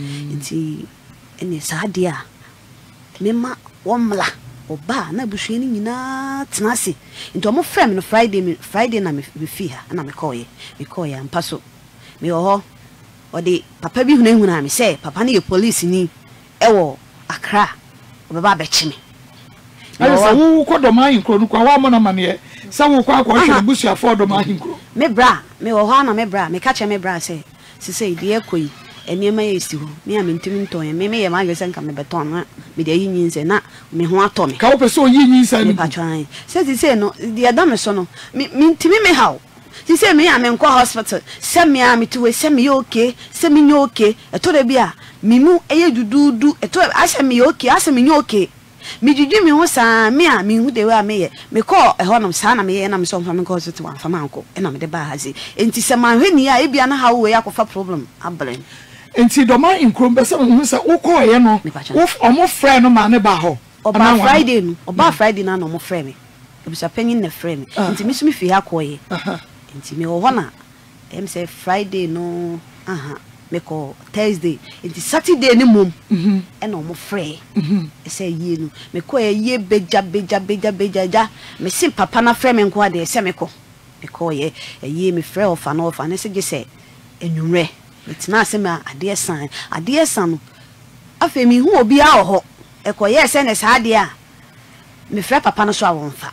S2: nti ene sa de a mema womla oba na buhwe ni nyina tenase nti omo frem no Friday me Friday na me fi ha na me call ye me call ya mpaso me ho odi papa bi huna huna me say papa ne ye police ni ewo Accra obeba be chime
S1: ayo sa wo ko do ma hinkro no kwa wa mo na mane sa wo kwa kwa hwe busia for do ma hinkro
S2: me bra me ho na me bra me ka che me bra say sise de ekoi eniema yesi ho me a mentimi nton ye me me ye ma yesa nka me beton na me de yinyin se na me ho ato me
S1: ka wo pese o yinyin sa ni
S2: patwan se sise no de adam so no me mentimi me hawo sise me a me nko hospital se me a me tuwe se me okay se me nyo okay eto de bia me mu eye dududu eto ase me okay ase me nyo okay me juju me ho sa me a me hu de we a me ye me call e ho no sa na me ye na me so mfa me call hospital wan fa manko e na me de ba hazi enti se man hwani a e bia na hawo we akofa problem ablen
S1: enti do ma inkrom be se hu se wo ko ye no wo omo frɛ no ma ne ba ho
S2: oba Friday no oba Friday na no mo frɛ me ebisa panyin na frɛ me enti me so me fi ha ko ye enti me wo na em say Friday no aha me ko Thursday enti Saturday ni mom mhm e na mo frɛ mhm e say ye no me ko ye beja beja beja beja ja me sim papa na frɛ me nko ade e say me ko me ko ye e ye me frɛ ofa na ofa na se je say enwumre metina se me ade san ade san no afa mi hu obi a ho e ko ye se ne sa ade a me frɛ papa no so a wonfa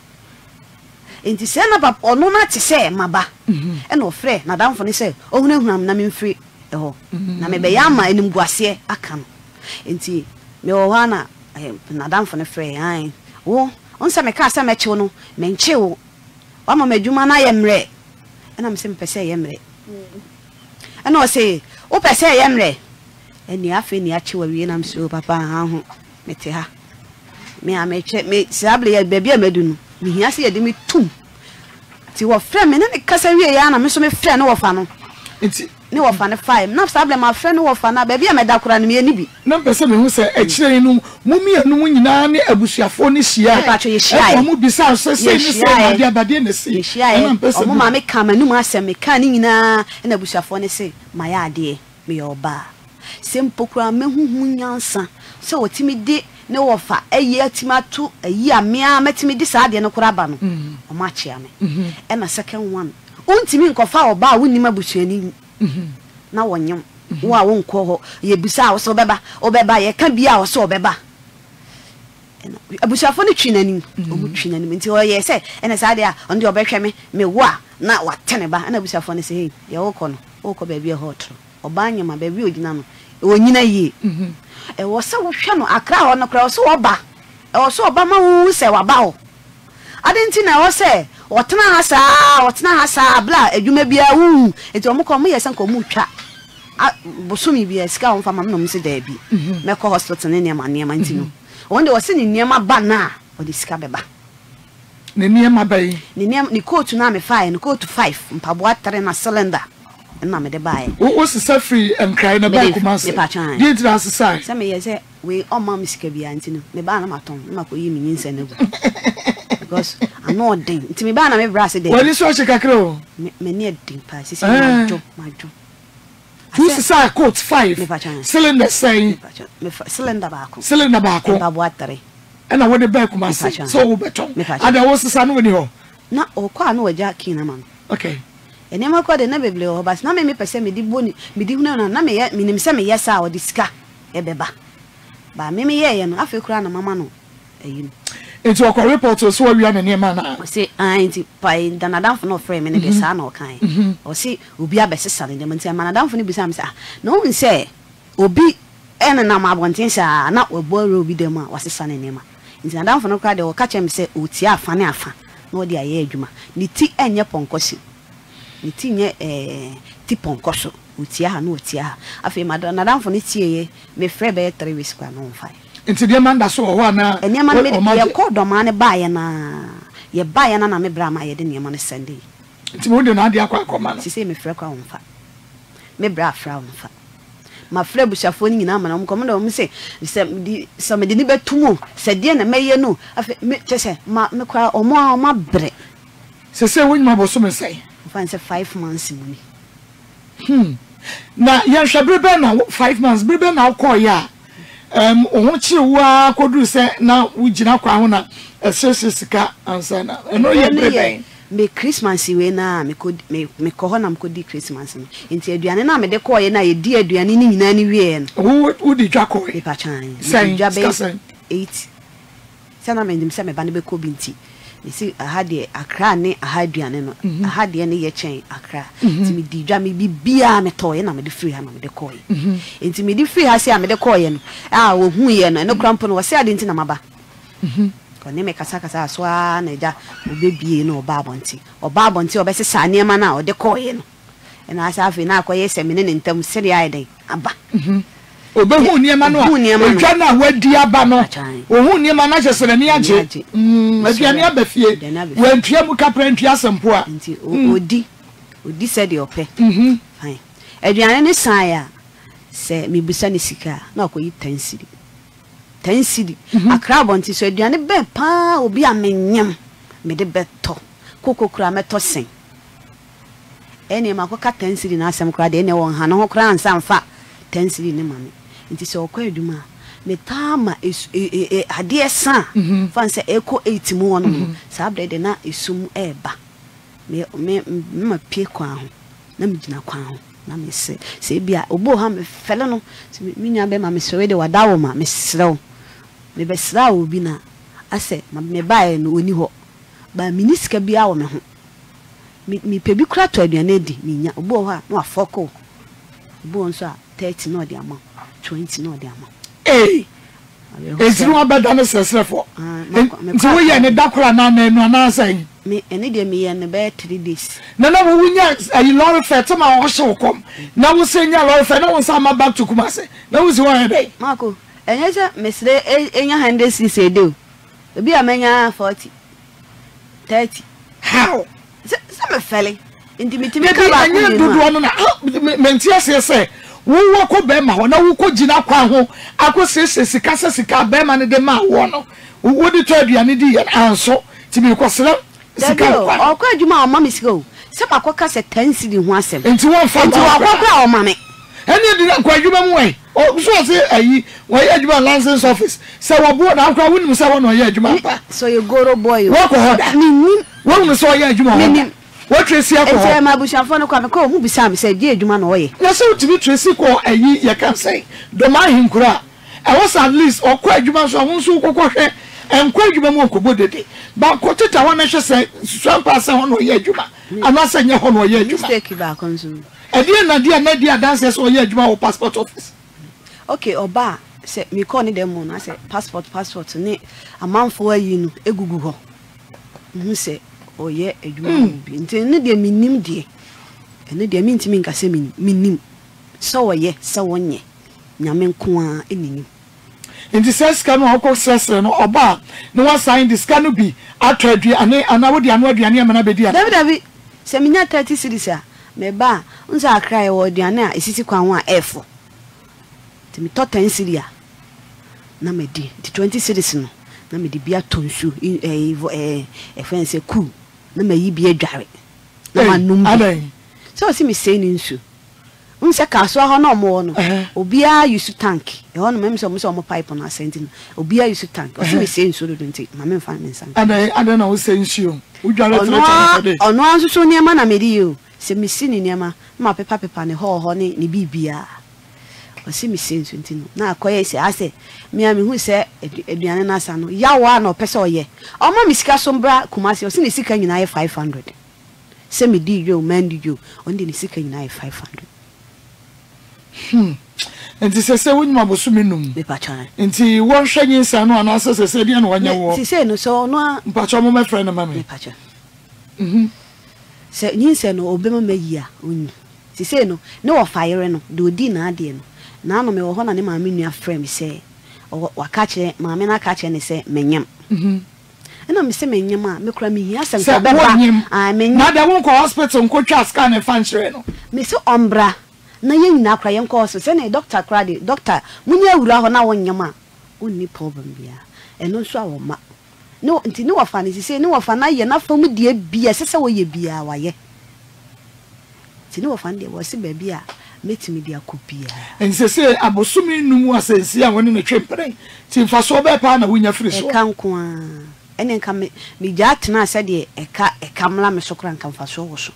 S2: enti se na papa ono na te se maba e na ofrɛ na damfo ne se ohunahunam na me mfiri e ho na me be ya ma enim guase aka no enti me wo hana na damfo ne frɛ an wo onsa me ka se me chew no me nchew wa ma madwuma na ye mre e na me se me pese ye mre and I say, O Pese Yemre, and the Afin Yachi Wienam so papa ha meteha. Me I may check me Sabli baby medun. Me here see a demi two. Ti wa friend me na kasa wie ya na me so me friend no fa no.
S1: Enti
S2: ne wo fa ne five. Na Sabli my friend no fa na baby me da kura ne me ni bi.
S1: Na pese me hu se e kire no mumi anu mu nyina ne abusuafo ne hia.
S2: E pa cho ye hia.
S1: E mo bisa so se ni se na dia bade ne se.
S2: Na pese mo ma me ka manum asem me ka ni nyina na abusuafo ne se ma ya ade me yo ba. Sempo kura me huhu nyansa. Se wotimi de ne wo fa eye atimatu ayi amea metimi de sa ade no kura ba no. O ma chia me. E na second one. Untimi nkofa oba wonni mabusuani. Na wonyem wo a wonko ho ye bisa wo so beba obeba ye ka bia wo so obeba abusuafo ne twinani o mu twinani nti o ye se ene sa de a on de obehwe me me wo a na watene ba na abusuafo ne se hey ye wo ko no wo ko ba bia ho tro oba nyama ba bia ogina no wo nyina yi e wo se wo hwe no Accra ho no kra wo so oba e wo so oba ma wo se wa ba wo adenti na wo se wotena hasa wotena hasa bla adwuma bia wu enti omo ko mo yesa nko mu twa bosumi bia sika won fa mam no mse da bi me ko hospital ne niam niam anti no wonde wo se ni niam ba na o de sika beba
S1: ne niam ba yi
S2: ne niam ni coat na me five ni coat five mpaboa three na cylinder na me de bae
S1: wo se sa free enkrai na ba kuma se di tra asai
S2: se me yese we o mam sika bia anti no me ba na maton na ko yi mi nyinsa na gu because I know den nti me ba na me brass dey
S1: wani so chekakro
S2: me me ne den pa sisi ma jo ma jo
S1: two sisa coat five cylinder say
S2: me cylinder ba ko
S1: cylinder ba ko
S2: ba bo atare
S1: and I want the back my say so we beton and I was sisa no we ho
S2: na okwa na waja kina man
S1: okay
S2: ene ma ko de na beble ho bas na me me pese me di boni me di hunu na na me me nim se me yesa o di sika e beba ba me me ye ye no afi kura na mama no eyi
S1: into a report so we are na na
S2: o say anti pai danadamfo no frame me be sa na o kan o say obi abesesa ne dem nti manadamfo no bisa me say no un say obi ene na ma abonten sa na obo obi dem a wasesa ne nema nti nadamfo no kra de o ka chem say o ti afa ne afa na o de aye adwuma ni ti enye ponkosi ni ti nye eh ti ponkoso o ti ha na o ti ha afi nadamfo ne tie me frɛ be three weeks kwa no five
S1: nti de man da so ho na
S2: ene man me ye kodo man ne ba ye na ye ba ye na na me bra ma ye de ne man Sunday
S1: nti mo de na ade akwa akoma no
S2: si se me frɛ kwa wonfa me bra fra wonfa ma frɛ bushafo ni nyina ma na mo komo da mo se se di so me de ni betumo se de na meye no afi me chese ma me kwa omo ma bre
S1: se se won ma bo so me say
S2: fan se five months mu ni
S1: hmm na ya hwabre be na five months bre be na ko ya um ohun chi wa kodu se na wugina kwa ho na esese sika ansa na eno ye brebe
S2: me Christmas we na me ko me me ko ho na me ko di Christmas no nti aduane na me de ko ye na ye di aduane ni nyina ni wie no
S1: wo wo di dwa ko
S2: e pa chan
S1: say
S2: dwa be eight sana me ndim se me ba ne be ko binti me si aha de akra ne aha aduane no aha de ne ye chen akra nti me di dwa me bibia me to ye na me de free ha na me de ko ye nti me di free ha se a me de ko ye no ah wo hu ye no no krampo no wo se ade nti na maba mhm kone me kasa kasa so a na ja obebie no oba abonti oba abonti obesesa niema na ode koye no ena asa afi na akoye semine ne ntam seri aiden aba
S1: mhm obehu niema no edwa na wadi aba no ohu niema na chesere ni age mm aduane abafie wantua mu kapra ntua sempo a
S2: nti odi odi se de ope
S1: mhm
S2: fine aduane ne san ya se mebisa ne sika na akoyi ten cedi ten cedi akra bonti so aduane be pa obi amenyam me de beto kokokura meto sen ene makoka ten cedi na asem kra de ene won ha no ho kra ansa mfa ten cedi ne mame nti so okwa aduma me tama e ade esa fa nse eko eight mu wono sa brede na esum eba me me ma pie kwa ho na me gina kwa ho na me se se bia obo ha me fele no me nya be ma me sere de wadawo ma me srew me be sra obi na ase ma me bae no oni ho ba miniska bia wo me ho mi mi pebi kura to aduane di mi nya obo ho a no afoko obo nso a thirty no de ama twenty no de ama
S1: eh ezru abada no sesrefo nti wo ye ne dakora na na enu na asan
S2: me ene de me ye ne be three days
S1: na na wo wunya ayi lorry fe to ma wo hye kom na wo se nya lorry fe na wo sa ma back to Kumase na wo si wo he
S2: mako enye se mesre enya one hundred cc de obi amenya forty thirty
S1: how
S2: se me fele intimate me ka
S1: ba anya dodo no na menti ase se wo wo ko be ma ho na wo ko gina kwa ho akosese sika sika be ma ne de ma wo no wo di to aduane di ye anso ti bi ko sere sika
S2: kwa o ko adwuma o ma me sika o se makoka se ten cedi ho asem
S1: enti wo fa
S2: enti wo akokra o ma me
S1: eni di kwa adwuma mu we o so se ayi wo ye adwuma license office se wo bo na akra wonim se wo no ye adwuma pa
S2: so you go boy
S1: wo ko hoda
S2: ni ni
S1: wo no so ye adwuma ho what Tracy ko
S2: e ma bushafo no kwa me ko mu bisa me se die adwuma no ye
S1: na so tibi Tracy ko ayi ye kan say do ma hinkura e was at least o ko adwuma so ho so ko ko hwe en ko adwuma mu ko bodede ba ko teta ho na hwe say swampa say ho no ye adwuma ana say nye ho no ye adwuma
S2: mistake ba konsu
S1: e die na die na die dance so ye adwuma o passport office
S2: okay oba se me ko ni dem na say passport passport ni amanfo ayi no egugu ho hu se oye adwuma bi nti ne de minim de ene de mi ntimi nka se minim minim so oye se wonye nyame nko a eninim
S1: nti seska no akọ sesere no oba no wa sign the scan bi atwadu ane ana wo de anu aduane amana bedi a
S2: David David se minya thirty cedis a me ba nza akra ye wo aduane a esisi kwa ho a efo ti mi to ten cedis a na me di di twenty cedis no na me de bia tonsu eh eh e fen se ku na mayi bia dware na manum so o si me sei ni nsu um se ka so ho na omo no obia use tank e ho no me so mo so mo pipe na sending obia use tank o si me sei nsu do nti ma me fa me nsan
S1: adai adai na o sei nsu o dware tete tete
S2: ono anso so niam na me di yo se me si ni niam ma pepa pepa ne ho ho ne ni bibia o si me sei nsu nti no na akoye se ase me am hu se aduane na asa no yawa na opese oye o ma misika sombra kumasi o si ne sika nyina five hundred se me di yo man di yo on di ne sika nyina five hundred.
S1: Hmm. Enti se se wonyi mabosu menum.
S2: Me pacha.
S1: Enti won hwanyi nsa no ana se se dia no wanya wo.
S2: Se se no so no
S1: mpacha mo me friend na mama.
S2: Me pacha.
S1: Mhm.
S2: Se nyinse no obema mayi a onyi. Se se no ne wo fire no de odi na ade no. Na no me wo ho na ne maame nua frame se wa ka che maame na ka che ne se menyam.
S1: Mhm.
S2: Ena me se menyam a me kura me hia se nka beba.
S1: Ah menyam. Na da won ko hospital nko twa scan e fan chere no. Me
S2: se ombra na yen na kra yen ko so se na doctor kra de doctor munya wura ho na wonyam a onni problem bia eno so awo ma no nti ne wafa ne se ne wafa na ye na fam de bia se se wo ye bia wa ye nti ne wafa de wo se ba bia metimi dia kopia
S1: en se se abosumi numu asensi a woni ne twempere ti mfa so be pa na wonya firi so
S2: e kan ko a ene nka me me ja tena se de e ka e kamla me so kra nka mfa so wo so.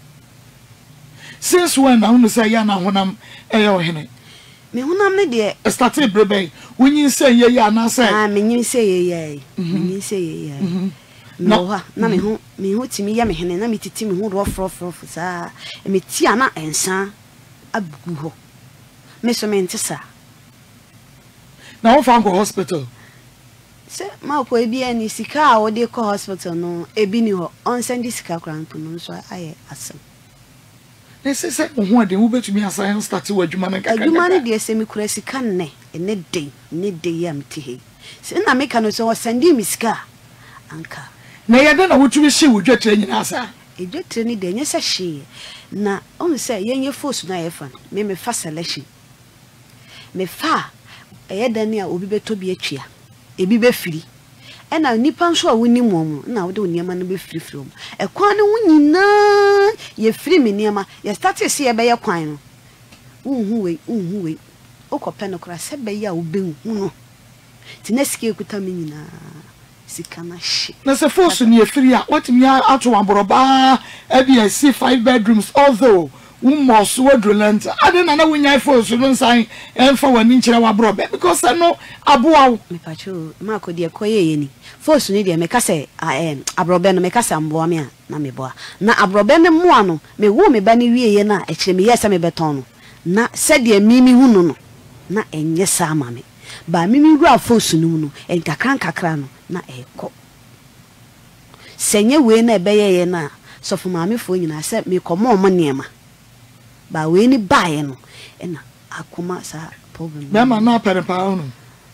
S1: Since when I want to say ya na honam eyo hene
S2: me honam ne de
S1: started brebe when you say ye ya na say
S2: ah me nyi say ye ye me nyi say ye ye no ha na me ho me ho timi ya me hene na me titi me ho rof rof rof sa me ti ana ensa abugu ho me so me ntisa
S1: na wo fa go hospital
S2: se ma ko ebi ani sika a wo de ko hospital no ebi ni ho on send sika kranpo no so aye asem.
S1: Nese se ho de wo betumi asan start wo adwuma na kaka
S2: adwuma ne de se me kura sika nne ene de ne de ya mti he se na me ka no so sandi mi sika anka
S1: na ye de na wotumi hye wo dwatre nyina asa
S2: e dwatre ni de nye se hye na on se yenye force na ye fa me me fa selection me fa e ye de ne a obi beto bi atwia ebi be firi ena nipa nso a woni mom na wo de oniema no be firi firi om e kwan ne wunyina ye firi me niema ye start se ye be ye kwan no unhu we unhu we okope no kra se be ya obehu no ti na sike ekuta me nyina sika na hye
S1: na se force ni ye firi a what me ato amboroba e be see five bedrooms although umos wodrolent ade na na wonya force no nsan emfa wani nkire wa brobe because no aboa
S2: me pacho ma ko de koye ye ni force ni de me ka se abrobe no me ka se amboa me a na me boa na abrobe ne mo ano me wo me ba ni wie ye na e kire me yesa me beton no na se de mimi hu no no na enye sa ma me ba mimi ru a force no no en kakran kakra no na e ko senye we na e be ye ye na so fo ma me fo nyina se me komo mo niema ba we ni bae no ena akoma sa problem
S1: be ma na pere pa unu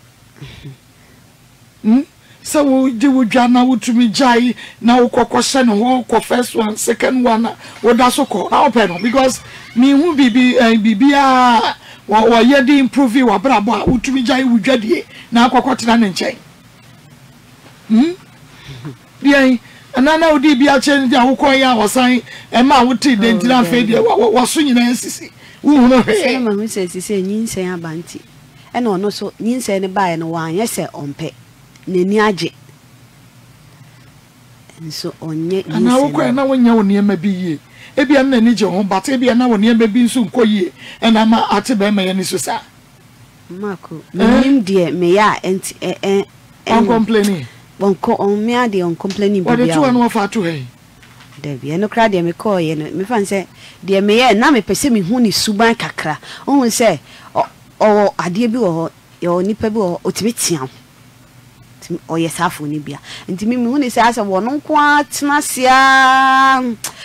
S1: hm so wo di wo dwa na wotumi jai na wo kokose no ho ko first one second one wo da so ko na open no because me hu bibi bibia wo wo ye di improve wa brabo a wotumi jai wo dwadie na akokotena ne nchen hm bien anana odi bia chen dia wo kon ya wosan e ma wo ti de ntina fe dia wo so nyina sisi wo hu no he
S2: se ma hu se sisi nyinsen abanti e na ono so nyinsen ne bae no wa anye se ompe neni age nso onye nyinsen
S1: ana wo kon na wonya wo niema bi yie e bia na ni je ho bata e bia na wo niema bi nso nkoyie e na ma ate ba ma ye ni so sa
S2: mako nim de me ya enti eh eh
S1: on complaining
S2: bonko on me ade on complaining
S1: bi bia what do you fa to hey
S2: de bia no kra de me call ye no me fan say de me ye na me pese me hu ni suban kakra on say o ade bi wo yo nipa bi wo otibetiam o ye safo ni bia enti me hu ni say asa wo no nko atena sia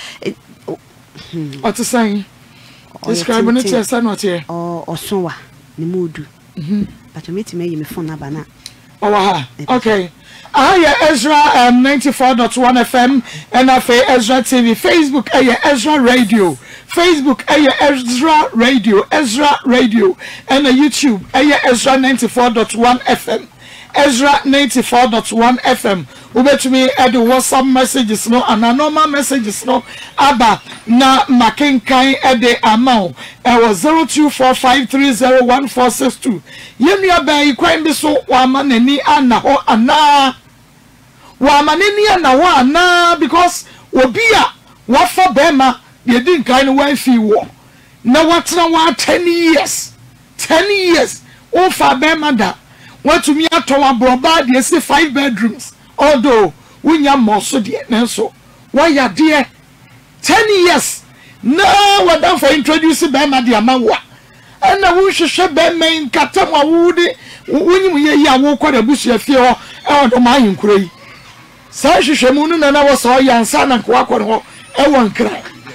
S1: what to say describe it as not here
S2: o osonwa ni mudu mhm but me ti me ye me phone na bana
S1: oh ha okay ah yeah Ezra um ninety-four point one F M and F Ezra T V Facebook eh yeah Ezra Radio Facebook eh yeah Ezra Radio Ezra Radio and uh, YouTube eh yeah Ezra ninety-four point one F M Ezra ninety-four point one F M. Ubetumi edu WhatsApp messages no and normal messages no aba na makenkan ede amount e was zero two four five three zero one four six two. Yemi abai kwan bi so wa manani ana ho ana wa manani ana ho ana because obi a wa for bema ye din kan wan fi wo na watena wa ten years ten years o fa bema da watumi ato abroba de say five bedrooms although wunya moso de nenso why ya de ten years no we don for introduce bema de amawa na wo hwehwe bema nkata wa wude wunyim ye yi awo kwada busu afie ho e odo ma ahinkura yi sa hwehwe mu no na wo so yansa na kwa kwon ho e won kra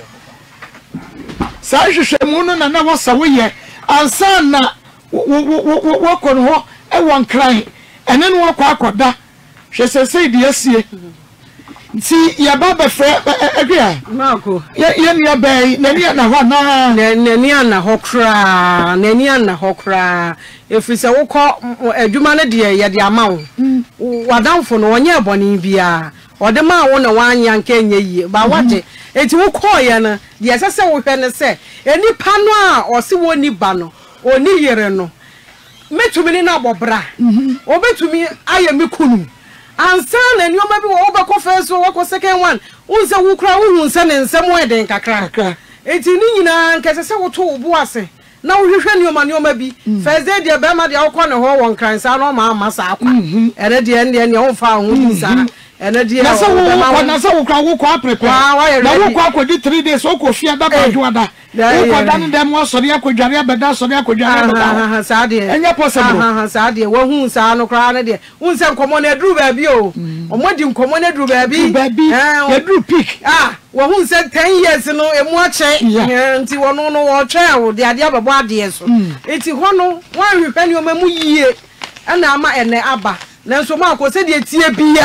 S1: sa hwehwe mu no na wo so ye ansa na wo kwon ho e won kra ene no kwa akoda hwese sei de asie nti ya baba fre agria
S3: mako
S1: ye ye ni abai nani na ho na
S3: nani na ho kra nani na ho kra efise wo kọ adwuma ne de ye de ama wo wadanfo no onye eboni bia ode ma wo na wanya nka enye yie ba wade eti wo kọ ye na de sese wo hwe ne se enipa no a ose wo ni ba no oni yere no metumi ni na bobra obetumi ayemi kunu ansa na nioma bi wo ba ko first wo ko second one unse wo kura wo hunse ne nsem eden kakra eti ni nyina nkese se wo to obu ase na wo hwehwe nioma nioma bi first day de be ma de wo ko ne ho won kransa no ma amasa akwa ere de ende ne wo fa ho ni sa ene de
S1: na se wo na se wo kura wo ko prepare na wo ko akodi three days wo ko fia da ba juada wo ko da ne dem wo sori akodware abeda sori akodware abeda
S3: sa de
S1: enye possible
S3: ha ha sa de wo hu sa no kra ne de unse nkomo na duru ba bi o omodi nkomo na duru ba bi
S1: ya duru peak
S3: ah wo hu se ten years no emu ache nti wo no no wo twa wo de ade ababo ade so enti ho no wan hwehwe ne o mamu yie ana ama ene aba nanso ma ko se de tie bia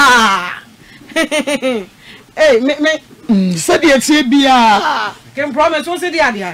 S3: eh me me
S1: se de tie bia
S3: can promise won se de ade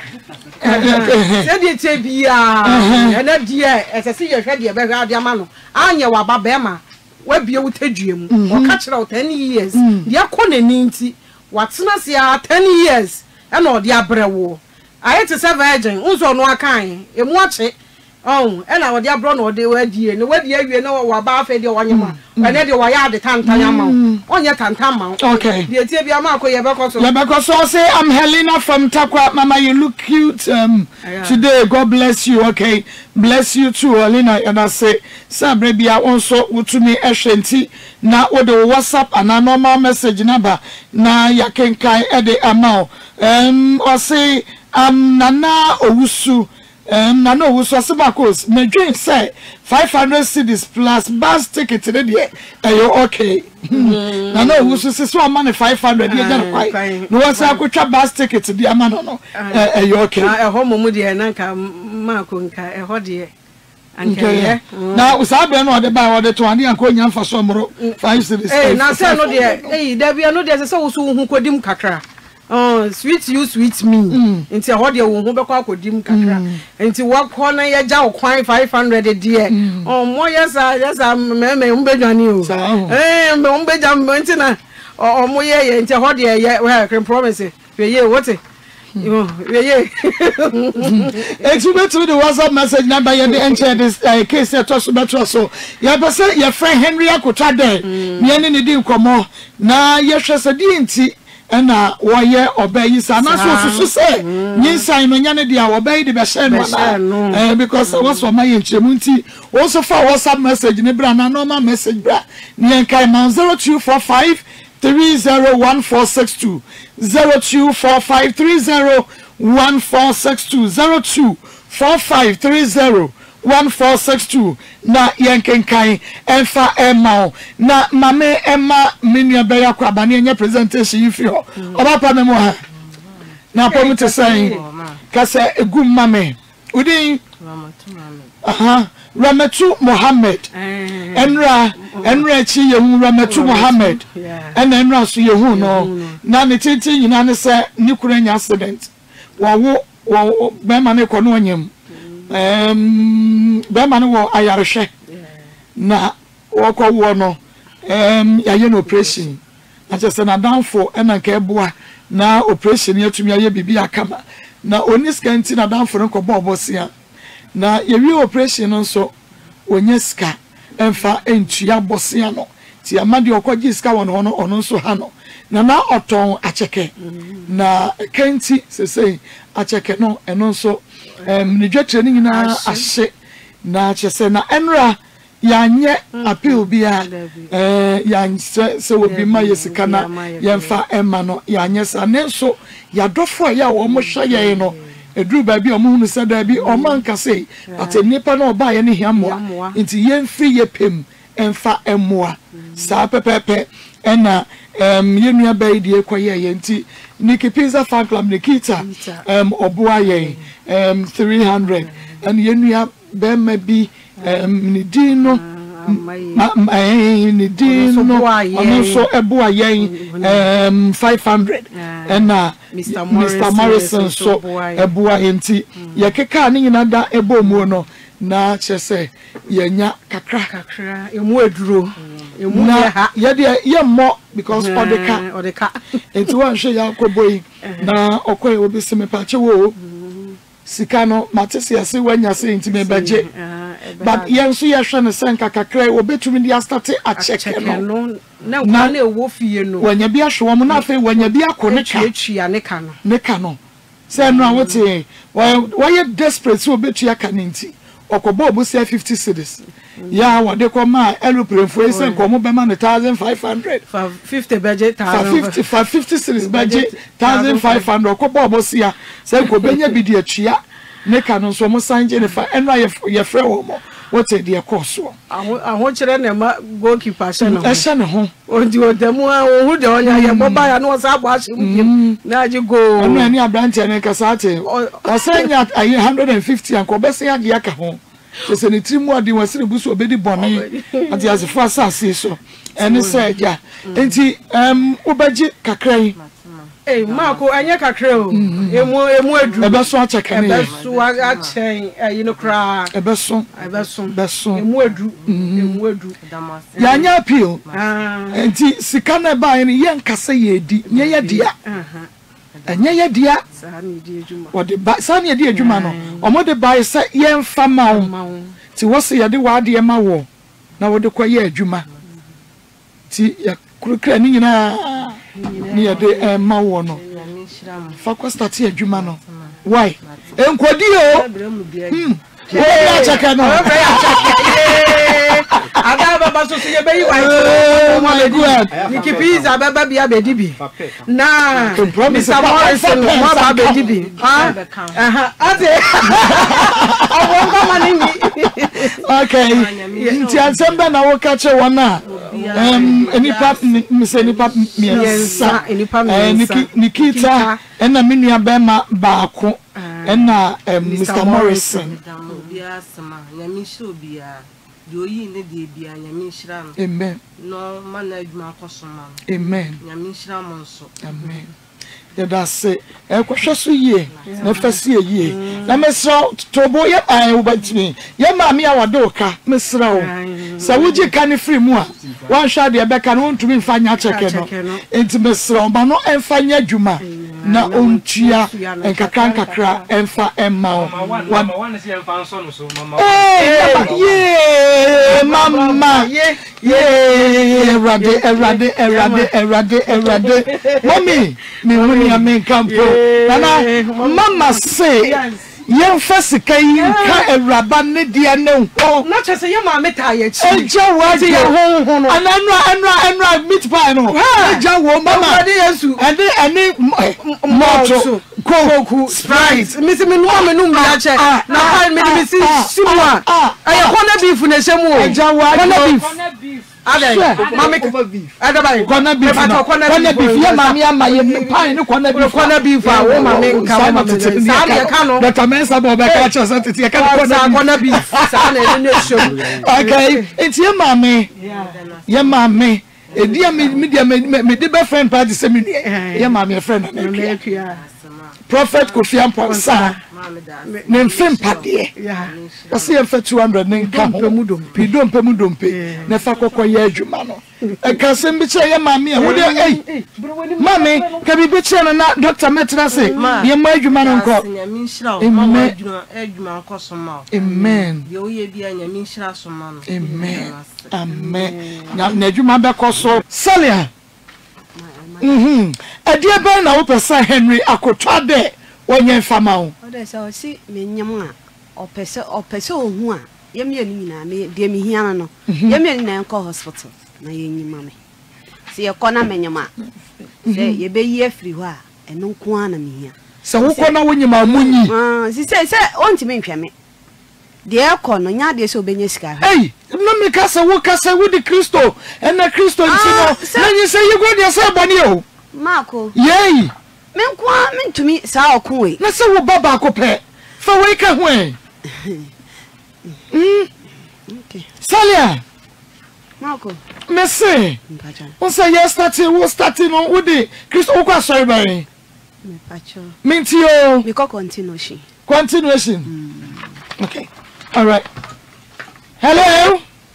S3: se de tie bia ena die esese ye hwe de be hwe ade ama no anye wa ba be ma wa bie wo taduam o ka kira wo ten years de akọ nani nti watena se a ten years ena o de abrewo aye te se virgin unso no akan emu ache oh ena o de abro no de wadie ne wadie awie na wa ba afa de wanyema ene de wa ya de tantanya ma onye tantama
S1: okay
S3: de tie bia ma akoye be koso
S1: le be koso say I'm Helena from Takwa. Mama, you look cute um yeah. Today. God bless you. Okay, bless you too, Helena. And I say sabre bia onso wutumi ehwenti na wo de WhatsApp and normal message number na yakenkai e de amount um or say um Nana Owusu um Nana Owusu asibakos me dream say five hundred cedis plus bus ticket today there eh okay Nana Owusu say so money five hundred you get quite no one say akotwa bus ticket the amount no eh okay
S3: eh ho momu de na nka ma ko nka eh ho de
S1: okay na usabe no de ba de to ande anko nya mfa so mro five cedis
S3: eh na say no de eh da bia no de say wo so hu kodim kakra oh sweet you sweet me nti ho de wo hu be kwa kodim kakra nti wo kọ na ye ja wo kwan five hundred de oh mo yesa yesa me me mbedwane o eh me mbedja nti na oh mo ye ye nti ho de ye we can promise we ye what you we ye
S1: exhibit to the WhatsApp message number you dey enter this case to so better so ya be say your friend Henry Akota there me ne ne di nkomo na ye hwese di nti ena woye obayi sa na so so say nyinsan no nya ne dia obayi de be share no eh because what's for my nchemu nti also for WhatsApp message ne bra na normal message bra ne kai man zero two four five three zero one four six two zero two four five three zero one four six two zero two four five three zero one four six two na yenkenkai enfa emma na mame emma minia beya kwa bani enye presentation ifi ho oba pa me mo ha na po mu te say kase egu mame udin aha Ramatu Mohammed enra enra chi yehu Ramatu Mohammed en enra so yehu no na ne tete nyina ne se ni kuranya accident wa wo wo be ma ne kono onyem um be ma ne wo ayarehwe na woko wo no em ya ye no operation ache se na down for e na ka eboa na operation yatumi aye bibi akama na oniska nti na down for nko bobosia na ye wi operation nso onyeska emfa entua bosia no ti amade okogi ska won ho no ono nso ha no na na oton acheke na kenti se sei acheke no eno nso em ni dwatre ni nyina ahye na chese na enra yanye appeal bia eh yan se obi ma yesika na yemfa emma no yanye sa ne nso yadofo ya wo mo hye no edru ba bi o mo hunu se da bi o man ka sei atenipa na oba ye ne hiamoa nti yemfi ye pem emfa emmoa sa pepepe ena em yenua bai die koye ye nti Nikki Pizza fan club Nikita um oboa ye um three hundred and yenua be maybe um nidino ni dino ono so eboa yen um five hundred and uh Mister Morrison so eboa enti ye keka ni nyina da ebo mu no na chese yenya kakra
S3: kakra emu aduro emu
S1: ha ye de ye mo because odeka
S3: odeka
S1: enti wan hwe ya koboyi na okoy obi se me pache wo sika no matese yase wanya se enti me beje but yenso ye hwe ne senka kakra obetumi dia start a check no
S3: na na na ewo fie no
S1: wanya bia hwe mo na fe wanya bia ko ne ka
S3: tua ne ka no
S1: ne ka no se no awote why desperate so obetua ka ne enti okobo obusia fifty cedis ya wade ko ma aeroplane fo ese ko mo be ma one thousand five hundred
S3: for fifty budget
S1: for fifty for fifty cedis budget one thousand five hundred okobo obusia se ko benya bidi atua ne ka no so mo sanje ne fa enra ye frɛ wo mo what the course
S3: aho aho kire na ma goalkeeper hye no
S1: e hye ne ho
S3: odi odamu a ohu de onya ye boba ya no sa agba hye mu na agi go
S1: ono ani abrante ne kasa ate o sanya one hundred fifty an ko bese ya de aka ho se ne trimu ade wasire busu obedi bone ade asefo asase so ene se ja enti em obaji kakran
S3: eh mako anya kakra o emu emu adu
S1: ebeso acheka ne
S3: ebeso achen ayi no kra
S1: ebeso
S3: ebeso
S1: beso
S3: emu adu emu adu
S1: ya nya appeal enti sika na ba ye ye nkasa ye di nye ye dia anya ye dia
S3: sani di adwuma
S1: wode ba sani di adwuma no omode ba se ye mfa ma wo ti wo se ye de wa de ma wo na wode kwa ye adwuma ti ya kurukra ni nyina ni ye de ma wo no fa kwa start adwuma no why enkodi o hmm o chaka no
S3: ada baba so se ye be yi wa
S1: oh my god
S3: Nikki Pizza baba bia be dibi na Mister Morrison mo ba be dibi ah aha ate awon ko mani ni
S1: okay nti ansamba na wo ka che wona em enipa mi se enipa miensa
S3: enipa miensa
S1: Nikita ena menua bema baako ena Mister Morrison
S4: bia sama nyame hye bia do yi ne de bia nyame hyira no
S1: amen
S4: no mana adwuma kosoma
S1: amen
S4: nyame hyira mo nso
S1: amen ya da se e kwhwe so yie na fase yie na mesro tobo ye an wo batimi ye ma me awade oka mesra wo sa wuji ka ne free mu a wan hwa de be ka no ntumi mfanya cheke no enti mesra ba no emfanya adwuma na ontua enkakra nkakra emfa emma o
S5: mama wan se emfa nso no so mama
S1: ye mama ye ye rade rade rade rade rade mommy me woni amen campo nana mama say yen fasika yin ka ewraba ne dia ne nko
S3: na chese ye ma meta ye chi
S1: eja wa
S3: ti ye ho ho no
S1: ananwa anwa anwa meat pie no eja wo mama
S3: ade yesu
S1: ade ani moto coke sprite
S3: misi me no me no mbi ache na ha me me si simwa aye kona beef na shemu o
S1: eja wa
S3: kona beef ade mama beef ade bai
S1: kona beef kona beef ye mama ya maye pie ne kona beef
S3: kona beef a wo mama nka wo mama sa na ka no
S1: the comments about back at us tete ye ka
S3: kona beef sa na ne shemu
S1: okay it's ye mama ye mama edia me media me me de be friend party se me ye mama your friend na Prophet Kofi Amponsa ne mfem pade o se em fa two hundred ne nka ho pi dompe mu dompe ne fa kokko ye adwuma no e ka sem bi che ye mame e wo de ei mame ka bi bi che na Doctor Metra se ye ma adwuma no nko amen
S4: ye o ye bia nya mi nhira so ma no
S1: amen amen na adwuma be koso Salia mhm adie be na wo pesa Henry akotwa de wonye fama wo
S2: ode so si menyam a opese opese ohu a yemye ni nyina me de me hia no yemye ni na enko hospital na yenyima me si ye kona menyam a se ye be yi afiri ho a eno nko ana me hia
S1: se wo kona wonyima munyi
S2: ah si se se onti me nhwe me de ekọ no nya de so benye sika
S1: hey no me ka se wo ka se wo di Kristo ena Kristo ntino na nyi se yego de se boni o
S2: Marco
S1: yey
S2: me nkwa me ntumi sa okun we
S1: na se wo baba akopɛ fa we ka ho eh mm
S2: okay
S1: Salia
S2: Marco
S1: me say on say yes starting wo starting on wo di Kristo wo kwa sorry by
S2: me pacho
S1: minti o
S2: me ko continuation
S1: continuation mm. Okay all right hello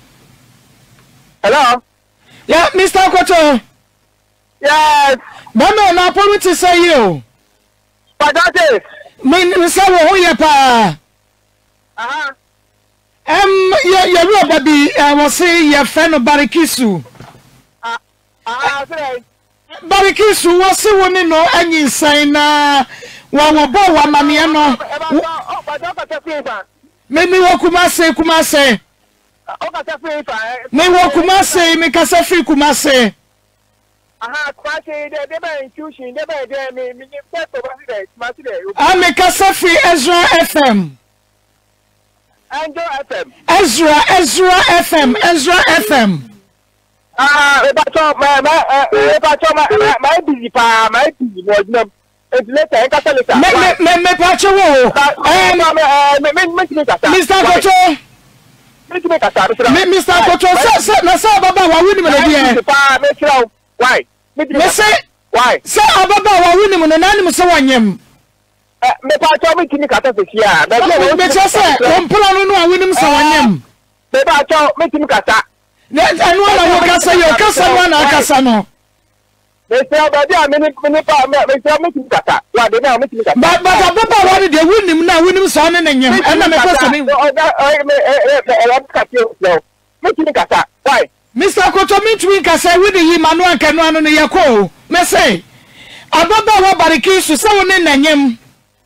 S6: hello
S1: yeah Mister Koto
S6: yes
S1: Mama na promise say you.
S6: Padate.
S1: Me me say wo ho ye pa.
S6: Aha.
S1: Em ye ye ro baby I was say ye friend Barikisu.
S6: Ah ah say.
S1: Barikisu wo se wo ni no anyi san na wa wo bo wa mame no.
S6: Oh, Padate ka fi fa.
S1: Me me wo kuma se kuma se.
S6: O ka ta fi fa.
S1: Me wo kuma se me ka se fi kuma se.
S6: Aha, kwase de de ba intuition de ba de me me first over there, smart there.
S1: Ah me ka se fi Ezra F M.
S6: Angel F M.
S1: Ezra Ezra F M, Ezra F M.
S6: Ah, e ba cho ma ma e ba cho ma ma busy pa, ma busy mo na. E later e ka tell later.
S1: Me me me me pa cho wo.
S6: Eh me me me me ka sa.
S1: Mister Koto.
S6: Me me ka sa.
S1: Me Mister Koto sa sa na sa baba wa wini me na die.
S6: Pa me try. Why?
S1: Me say
S6: why?
S1: Say ababa wa wini mo na nanim se wanyem.
S6: Eh me pa cho me tini kata se sia.
S1: Me me say kompla no no awini se wanyem.
S6: Me pa cho me tini kata.
S1: Na anu na wo kasa yo kasa no na kasa no.
S6: Me say ababa me ni me pa me say me tini kata. Wa de na me tini kata.
S1: Ba ba ababa wa de winim na winim se na nyem. Ana me kasa me.
S6: O da eh me eh eh kata yo. Me tini kata. Why?
S1: Mister Koto me twin kasa we de yi manuel kanu anu ne yeko. Me say ababa wa Barikisu se wo ne nanyem.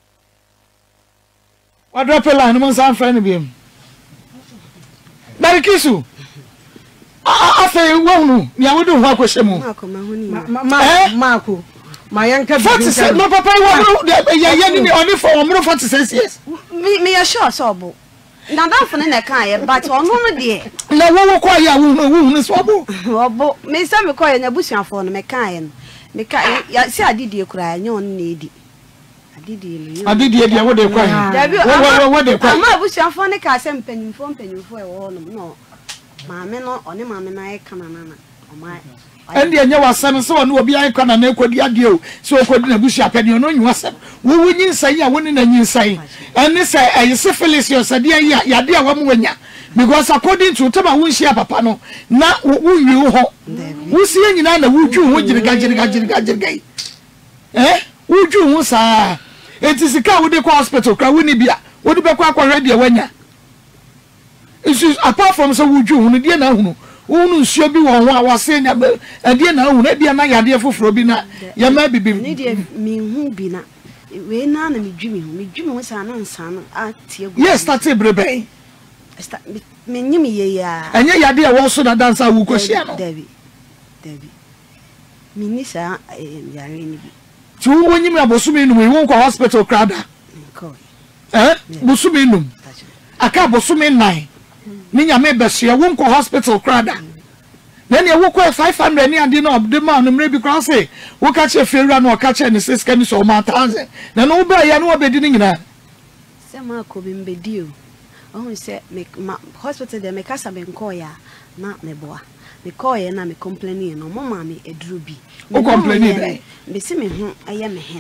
S1: Wa drop a line mo san friend bi em. Barikisu. Ah afa wo nu ya wo do ho akwhye mu.
S2: Marco ma huni
S3: ma Marco ma yanka bi.
S1: forty-six no papa wo ye ye ni oni for omro forty-six years.
S2: me me ya sure so bo na danfo ne na kan ye but ono no de
S1: Na wo wo kwa ya wo wo hu so bo.
S2: obo me say me kwa ye na busuafo no me kan ye no me ka ya si adidie kura nye on na edi adidie no
S1: Adidie dia wo de kwa wo wo de kwa
S2: ama busuafo ne ka se mpanyimfo mpanyimfo e wo no no maame no one maame na ye kana na na oma
S1: and the nyawa sam so no obi an kana na ekodi ade o so okodi na busu apede no nyu asem wo wo nyinsan ya wo ne na nyinsan ene say ayi syphilis yo sade ya ya de a wo mwanya because according to tema wo nhia papa no na wo wi ho wo sie nyina na wo dwu ho giriga giriga giriga giriga eh wo dwu ho sa etisika wo de ko hospital kra wo ni bia wo de be kwa kwa ready wanya is apart from so wo dwu ho ne de na hunu unu nsuo bi won ho a wase nya ade na hu na bia na yade foforo bi na ya ma bibi
S2: ni de mi hu bi na we na na mi dwumi hu mi dwumi hu sa na nsa no atie gu
S1: yes start brebe
S2: start me nyim ye ya
S1: anya yade a wo so na dansa wu ko hia no
S2: David David mi ni sa yare ni bi
S1: ti wo nyim abosumi num wo ko hospital krada
S2: ko
S1: eh bosumi num aka bosumi nine ni nyame besia wo ko hospital krada na ne wo ko five hundred ni ade na de ma no mre bi kra say wo ka che fewura na o ka che ne six ka ni so ma thousand na no bra ya no obedi ni nyina
S2: se ma ko bi mbedi o oh se me hospital de me kasa be nko ya na me boa me ko ye na me complain no mo ma me eduru bi
S1: o complain be
S2: me si me hu aye me hene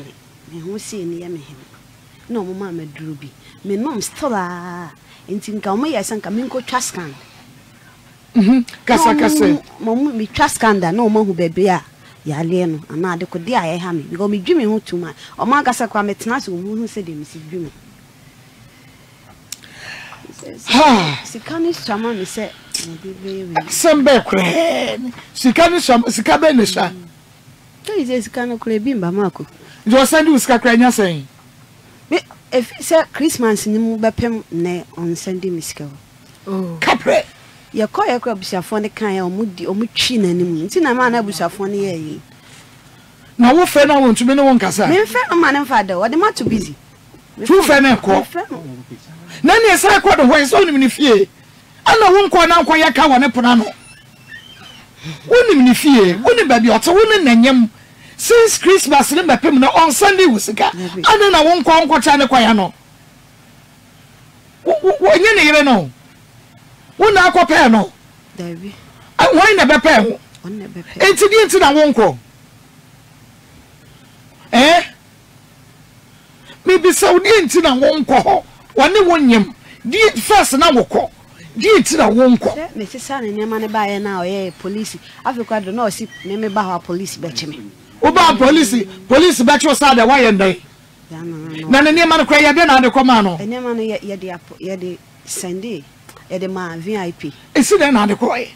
S2: me ho see ne ye me hem no mo ma maduru bi me nom stella enti nka mo ye sanka me nko twa scan
S1: mhm kasa kasa
S2: mo me twa scan da no mo hu bebe a ya le no ana de ko de aye ha me because me dwumi ho tuma o ma kasa kwa me tena so mu hu se de me si dwumi
S1: ha
S2: sikani chama me se
S1: sembe kre sikani sikabe ne sha
S2: to ize sikano kre bimba mako
S1: jo sandi usika kra nya sen
S2: me if say Christmas ni mu bepem ne on Sunday miska
S1: oh kapre
S2: ye ko ye ko busiafo ne kan ya omudi omutwi nanim nti na ma na busiafo ne ye yi
S1: na wo fe na won tumi ne won kasa
S2: me fe no ma ne fa da wo de ma to busy
S1: fu fe na ko na ne sa ko do ho so nim ni fie ana won ko na ko ye ka wo ne pona no wonim ni fie wonim ba bi oto won na nyem since Christmas ne bepem na on Sunday wusika ana na won ko onko cha ne kwa ya no wo nye ne yire no wona akopɛ no
S2: David
S1: why na bepɛ ho
S2: on ne bepɛ
S1: enti di enti na won ko eh me bi saudi enti na won ko ho wone wonyem di first na wo ko di enti na won ko
S2: me sisa ne nyama ne ba ye na oye police africa do no si me me ba ha police be chime
S1: wo ba police police be cho sa da why ndai na ne nyama no kwa ye de na de koma no
S2: nyama no ye de ye de Sunday ye de ma V I P
S1: esi de na de ko ye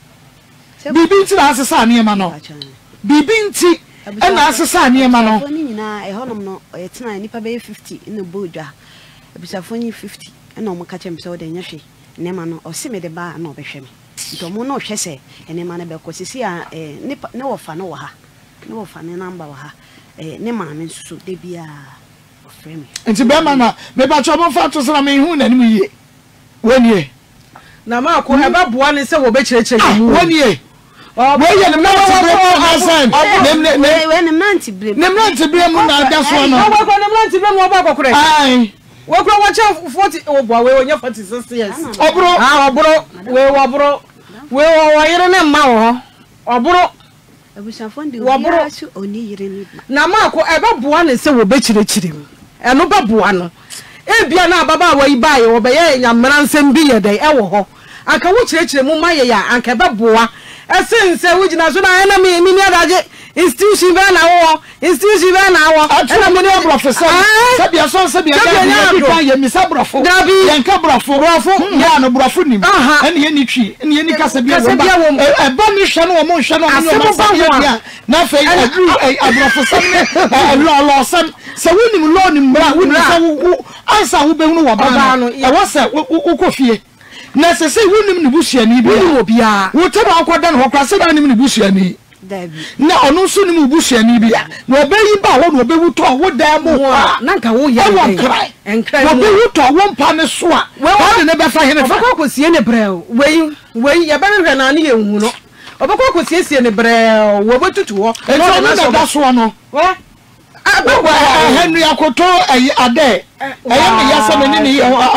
S1: bibi nti na asesa ne ma no bibi nti e na asesa ne ma no
S2: ni nyina e honom no ye tena nipa be fifty in the bodwa ebisafo ni fifty e na omo ka chem se o de nyahwe ne ma no o se me de ba na obehwe me nto mo no hwe se ene ma na be ko sisi a ne ne wo fa no wo ha ne wo fa ne number wo ha eh ne ma me nsusu de bia o frame
S1: nti be ma na me ba cho mo fa to so na me hu na nim yie woni
S3: na ma ko he ba boa ne se wo be kirekire mu
S1: woni we ye ne na ti bre mu na san nem ne
S2: we ne nanti bre
S1: nem nanti bre mu na da so no
S3: wo ko nem nanti bre mu oba kokore
S1: ai
S3: wo ko wo cha forty wo boa we onye forty-six years
S1: obro
S3: ah obro we wo obro we wo wo yire ne ma wo obro
S2: ebusafo ndi wo su oni yire ni
S3: na ma ko e ba boa ne se wo be kirekire mu eno ba boa no e bia na baba wa ibaye wo be ye nyamra nsem bi ye dai e wo ho anka wo kirekire mu maye ya anka ba boa esense wo gina so na na me mi ni adaje institution ba na wo institution ba na wo
S1: na me ni professor sabia so sabia ya ya mi sabrofo yan ka brofo brofo ya no brofo nim ene ye ni twi ene ye ni ka sabia wo e ba ni hwe no wo mo hwe no mo sabia na fe abrofo sam ne lo lo sam se wonim lo nim bra wonim se wo ansa wo be hu no wo ba no e wo se wo ko fie na se se wonim ne busuani bi wo bia wo te ba akoda no hokra se ba nim ne busuani
S2: David
S1: na onu so nim busuani bia na obeyi ba wo no obewu to wo dan mo
S3: na nka wo ya
S1: enkrai obewu to wo mpa ne so a wo de ne be fa hene fa
S3: ko sie ne brel wei wei ya ba hwe na ne ye hu no obako ko sie sie ne brel wo betutu ho
S1: e so na da so no
S3: wo
S1: abawa Henry akoto ayi ade ayi me yasa me ni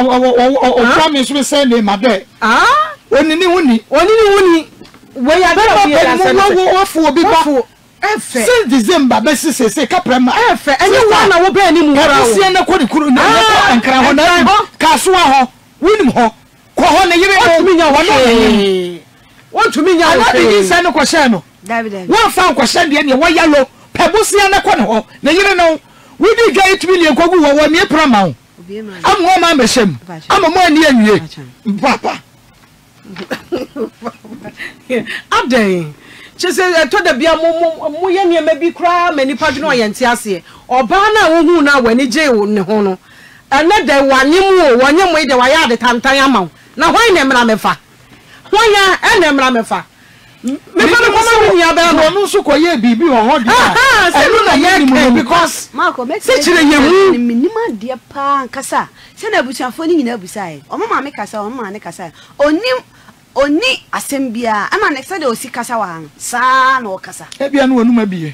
S1: o promise me say ne made
S3: ah
S1: oni ni woni
S3: oni ni woni we ya da
S1: bi ya say wo wo fu obi ba efe since December be sese se kaprema
S3: efe enye wa na wo be ni mu
S1: ra wo sie na ko di kuru na enkra ho na ka so ho wonim ho ko ho na yire
S3: o tumi nya wo no wo tumi nya wo
S1: ana di se no ko she no
S2: David David
S1: wo fa ko she de ne wo yalo pebusia na ko ne ho na yire no we di ga eight million kogu wo wo ne prama ho amwo ma meshem ama mo ani anwie papa
S3: abden chese to da bia mo mo ye ne ma bi kra mani padwo ye nte ase oba na wo hu na wani je ne ho no ene de wanye mu wanye mu de wa ya de tantan ama na hwan ne mra mefa hwan ya ene mra mefa me fa ko ma hu ya ba no
S1: no so ko ye bibi ho ho de
S3: ah se no na ye
S1: mu because
S2: Marco make
S3: se chire ye hu
S2: ni minima de pa nkasa se na busuafo ni nyina busae o mama me kasa o mama ne kasa oni oni asembia ama ne se de osi kasa wa han sa na o kasa
S1: e bia no wonu ma biye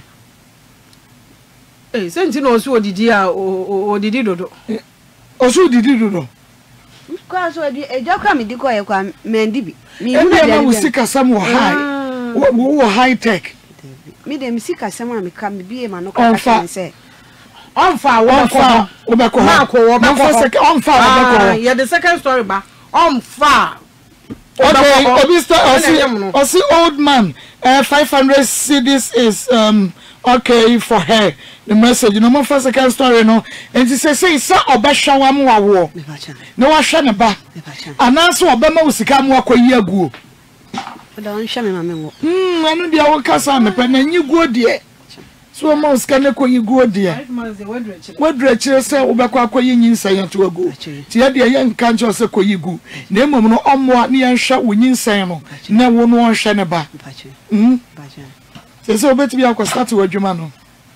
S3: eh se nti no so odidi a odidi dodo
S1: o so odidi dodo
S2: kwa so edi ejo kwa mi di kwa ye kwa mendi bi mi
S1: hu na wo sika sam wo high wo wo high tech
S2: mi de mi sika sam a mi ka mi biye ma no kwa se
S3: on fa wo
S1: fa wo be ko
S3: ma ko wo be ko
S1: on fa wo be ko
S3: yeah the second story ba on fa
S1: okay obista osi osi old man uh, five hundred cedis is um okay for her the message no more first second story no and she say say sa obehwa wa mo wawo no wa hwe ne ba anaso obema usika mo akoyi aguo
S2: don hwe me mame wo
S1: mm anu dia wo kasa me pe na nyi guo de so mo usika ne koyi guo de wadra chire se obekọ akoyi nyinsa yanto aguo ti ya de ye nka ncho se koyi gu na emom no omo ne yan hwa wo nyinsa no na wo no hwe ne ba mm se se obeti bi akọ start wo adwuma no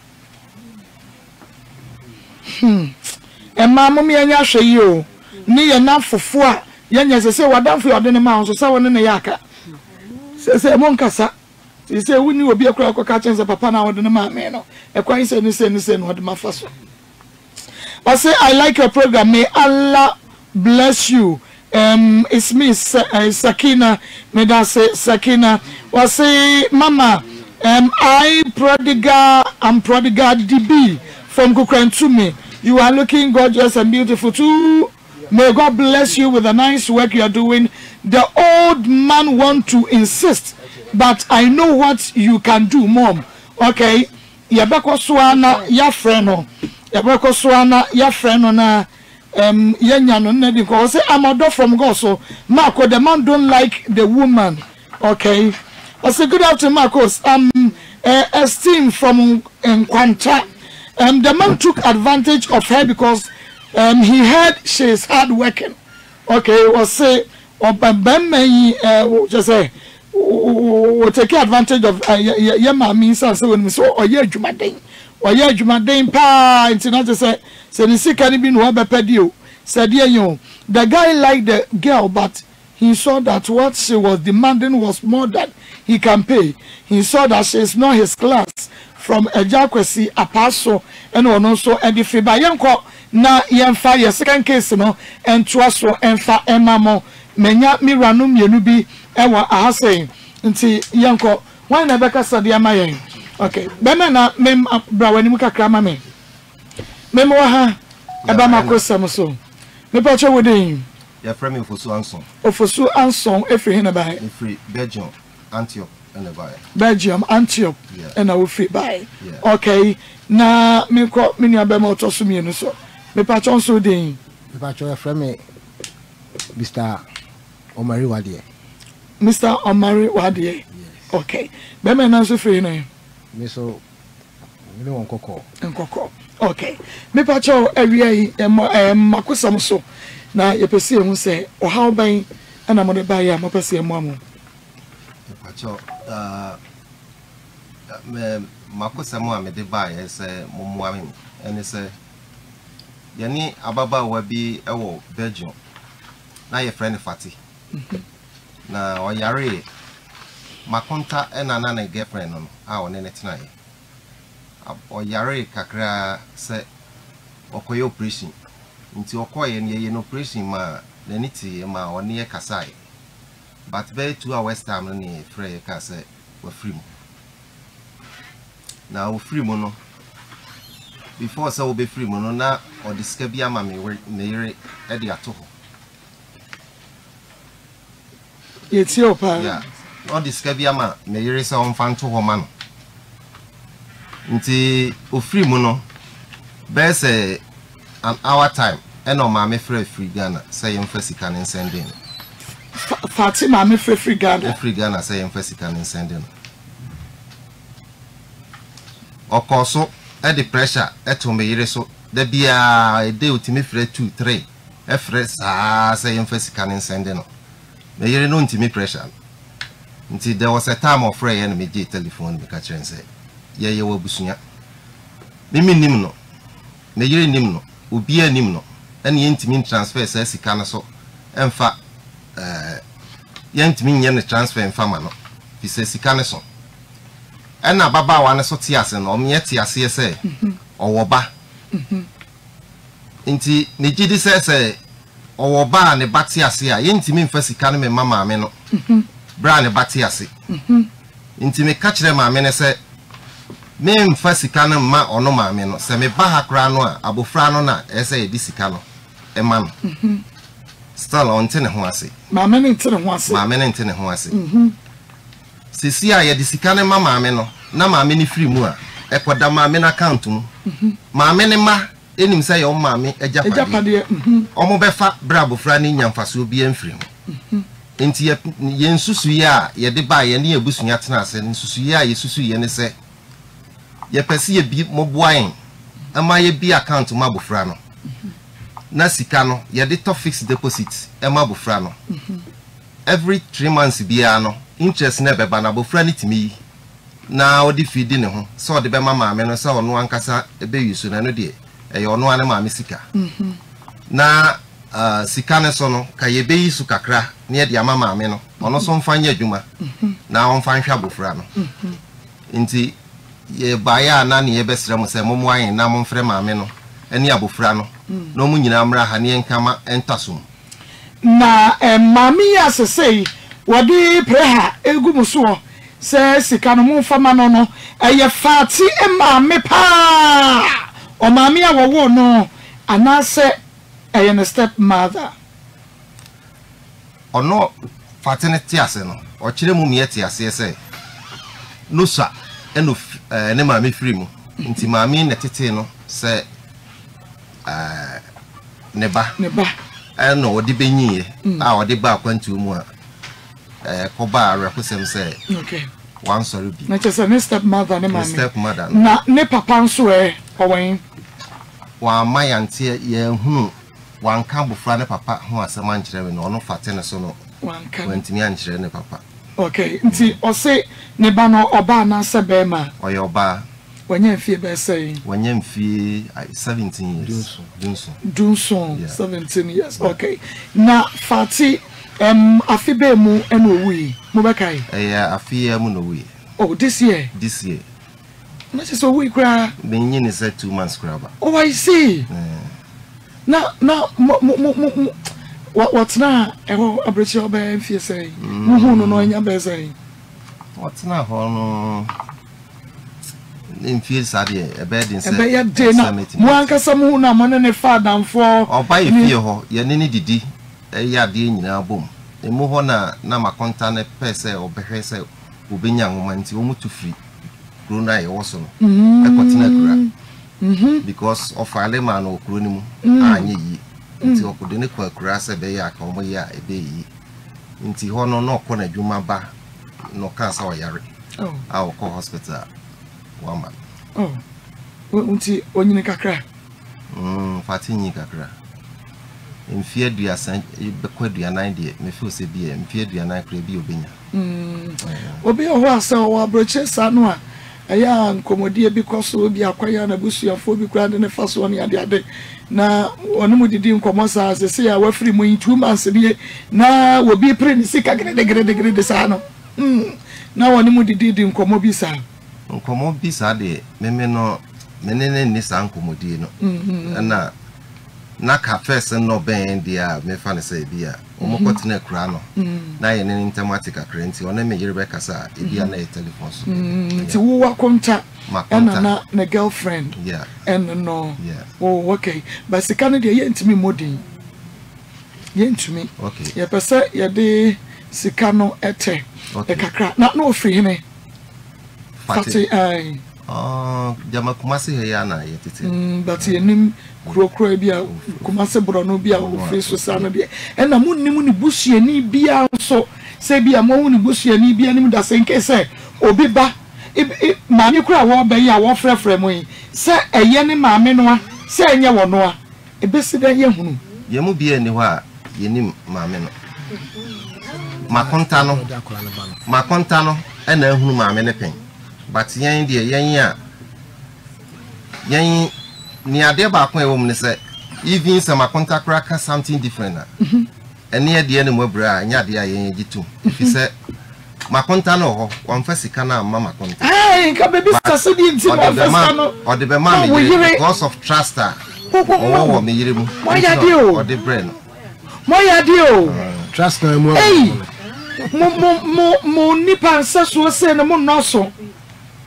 S1: hmm e ma mo me anya hwe yi o ni ye na fofo a ye nya se se wadamfo yode ne ma so se won ne yaka se se mo nkasa se se wuni obi akura akọ chense papa na wode ne ma me no e kwan se ni se ni se no de ma fa so I say I like your program, may Allah bless you. Um it's me uh, Sakina, may that say Sakina. I say mama um I prodigal I'm prodigal D B from Kukrantumi. You are looking gorgeous and beautiful too. May God bless you with the nice work you are doing. The old man want to insist, but I know what you can do, mom. Okay. Yabako swana ya freno. Yabako swana ya freno na um yenya no na because say I'm a from God, so Marco the man don't like the woman. Okay. I say good afternoon, Marcos. Um uh, esteem from Nkwanta. Um the man took advantage of her because um he heard she is hard working. Okay, was say obabemme uh just say we take advantage of your mommy so when so or ye adwumaden or ye adwumaden pa nti na say say ni sika ni bi no obepedio said you the guy liked the girl but he saw that what she was demanding was more than he can pay. He saw that she is not his class from Ejakwesi Apaso and ono so and if ba yenko na yemfa your second case no and twaso emfa emamo menya miranu mienu bi ewa ahase nti yanko wan na beka sade amayen okay bema na mem brawani mu kakra ma me mem wa ha eba makosam so me pa che wodin
S7: ya frame Ofosu Anson
S1: Ofosu Anson efri hina bai
S7: efri Belgium Antioch and bai
S1: Belgium Antioch
S7: yeah.
S1: and ofri bai
S7: yeah.
S1: Okay na me ko me nua bema otoso mienu so me pa che onso din
S8: me pa che frame Mister Omari Wadie.
S1: Mister Omari Wadie. Yes. Okay. Bema na so free na.
S8: Me so me won kokko.
S1: Nkokko. Okay. Me pa cho awia yi em makosam so na ye pese hu se o haw ban ana mo de ba ya mo pese mo amu.
S7: Me pa cho uh me makosam a me de ba ya se mo mo amu ene se ye ni ababa wa bi e wo Belgium. Na ye friend Fati. Mm-hmm. Na o yare makonta ena na na girlfriend no a o ne netina ye o yare kakra se okoye operation nti okoye ne ye no operation ma na niti ma o ne kasai but be two hours time no ne free ka se wa free mu na o free mu no before se o be free mu no na o diska bia ma me me yere e de ato ho
S1: Yeti opa.
S7: Yeah. No discover ama me yere se on fan to homa no. Nti ofri mu no be say an hour time e no ma me free free Ghana say yem fasika ne sending.
S1: Fatima me free free Ghana.
S7: Free Ghana say yem fasika ne sending. Okoso e the pressure e to me yere so da bia e dey utimi free two three e free sa say yem fasika ne sending no. Me yere no ntimi pressure. Nti there was a time of free and me get telephone me catch and say ye ye wo busunya. Me me nim no. Me yere nim no. Obi anim no. Ene ye ntimi transfer say sika na so emfa eh ye ntimi nye ne transfer emfa ma no. Fi say sika ne so. Ena baba wa ne so ti ase no. O me ti ase say owo ba. Nti ne gidi say say owo ba ne bati ase a yentimi mfa sika ne me mama me no mhm bra ne bati ase mhm nti me ka kire ma me ne se me mfa sika no ma ono maame no se me ba ha kra no a abofra no na ese ye di sika no e ma no mhm still on tene ho ase
S1: maame ne tene ho ase
S7: maame ne tene ho ase mhm sisi a ye di sika ne ma maame no na maame ni free mu a ekoda maame na account mu mhm maame ne ma enim se ye o maame ejapade ejapade mhm omo befa bra abofra ni nyamfaso bi enfiri mu mhm enti ye nsusu ye a ye de ba ye ne ebusunya tena ase nsusu ye a ye susu ye ne se ye pese ye bi moboaen ama ye bi account ma bofra no na sika no ye de to fixed deposit e ma bofra no every three months bia no interest na beba na bofra ni timi na odi feed ne ho so de be ma maame no so ono ankasa e be yusu na no de e ye ono ane maame sika na uh, sika ne so no ka ye be yisu kakra na ye de ama maame no ono so mfanya adwuma na on fa nhwa bofra no nti ye baya na ne ye besra mo se momo ayen na mo mfre maame no eni abofra no no mu nyina amra ha ne enkama entasom
S1: na eh, maame ya sesei wodi preha egu muso se sika no mo fama no no eye fati e maame pa o maame ya wo no anase eye ne step mother
S7: ono fati ne tiase no o kire mu me tiase se no sa eno ne maame free mu nti maame ne tete no se eh ne ba
S1: ne ba
S7: eno odi benyiye a odi ba kwantu mu a eh ko ba rekosem se
S1: okay
S7: one sorry bi
S1: na chese ne step mother ne maame
S7: step mother
S1: na ne papa nso e owen
S7: wa mayante ye hunu wan kan bofra ne papa ho asem ankyere we no ono fate ne so no
S1: wan kan
S7: wantimi ankyere ne papa
S1: okay nti o se ne ba no oba na se be ma
S7: oyo oba
S1: wanya mfie be say
S7: wanya mfie seventeen years dunso
S1: dunso yeah. seventeen years okay na fati um afibe mu eno owi mo be kai
S7: eh ya afie mu no wi
S1: oh this year
S7: this year
S1: na so we kra
S7: benyi ni say two months kra ba
S1: oh I see
S7: eh
S1: na na mo mo mo what what's na eho abrechi oba mfie say mo hu no no anya be say
S7: what's na ho no mfie sade e be din say
S1: e be ya de na mo ankasa mo hu na mo ne fa damfo
S7: oba ye fie ho ye ne ni didi e ya de nyina bom e mo ho na na makonta ne pese obehwe say obenya nwoma nti o mutu free corona ye woso no e kotina kura mhm because of alema na okuro ni mu anye yi nti okode ne kwa kura se be ya ka omo ya e be yi nti ho no no ko na dwuma ba no cancer o yare oh a o ko hospital wama
S1: oh nti onyine kakra
S7: mm fatinyi kakra mfie duasan be kwa duanan de me feel se bi mfie duanan kra bi obenya
S1: mm obi ho asa o abroche sa no a aya nkomodie bi koso obi akwaya na busuafo bi kra de ne faso ne ade ade na onu mu didi nkomo sa se ya wafiri mu in two months bi na obi pre ni sika grede grede grede sa no mm na onu mu didi di nkomo bi sa
S7: nkomo bi sa de meme no menene ni sa nkomodie no na na ka first no ben dia me fa ne say bia o mo kotina kura no na ye ne intematic akranti ona me yire be kasa e bia na e telephone so
S1: nti wo wa konta na na na girlfriend
S7: yeah
S1: and no
S7: yeah
S1: oh okay but sika no de ye ntimi modin ye ntimi
S7: okay
S1: ye pese ye de sika no ete e kakra na no free hime fati ai
S7: ah jama kumasi he ya na ye tete
S1: mm but ye nim kro kro bia kumase bro no bia o free so sa no bia e na munnim ni busuani bia so se bia mo hu ni busuani bia nim da senke se obi ba maame kura wo ba yi a wo frefre mo yi se eye ne maame no a se enye wo no a e besi da ye hunu
S7: ye mu bia ni ho a ye nim maame no makonta no makonta no e na hunu maame ne pen but yen de yen a yen ni ade ba kon e wo mu ne se even some makonta kura ka something different na ene ye de ne mo bra anya de a yen gitu fi se makonta no ho wan fa sika na mama makonta
S1: eh ka baby stase di nti mo fa no
S7: o de be ma me because of trust her o wo me yire mu
S1: mo ya di o
S7: o de brain
S1: mo ya di o
S8: trust na mo
S1: eh mo mo mo mo nipa nsa so se na mo no so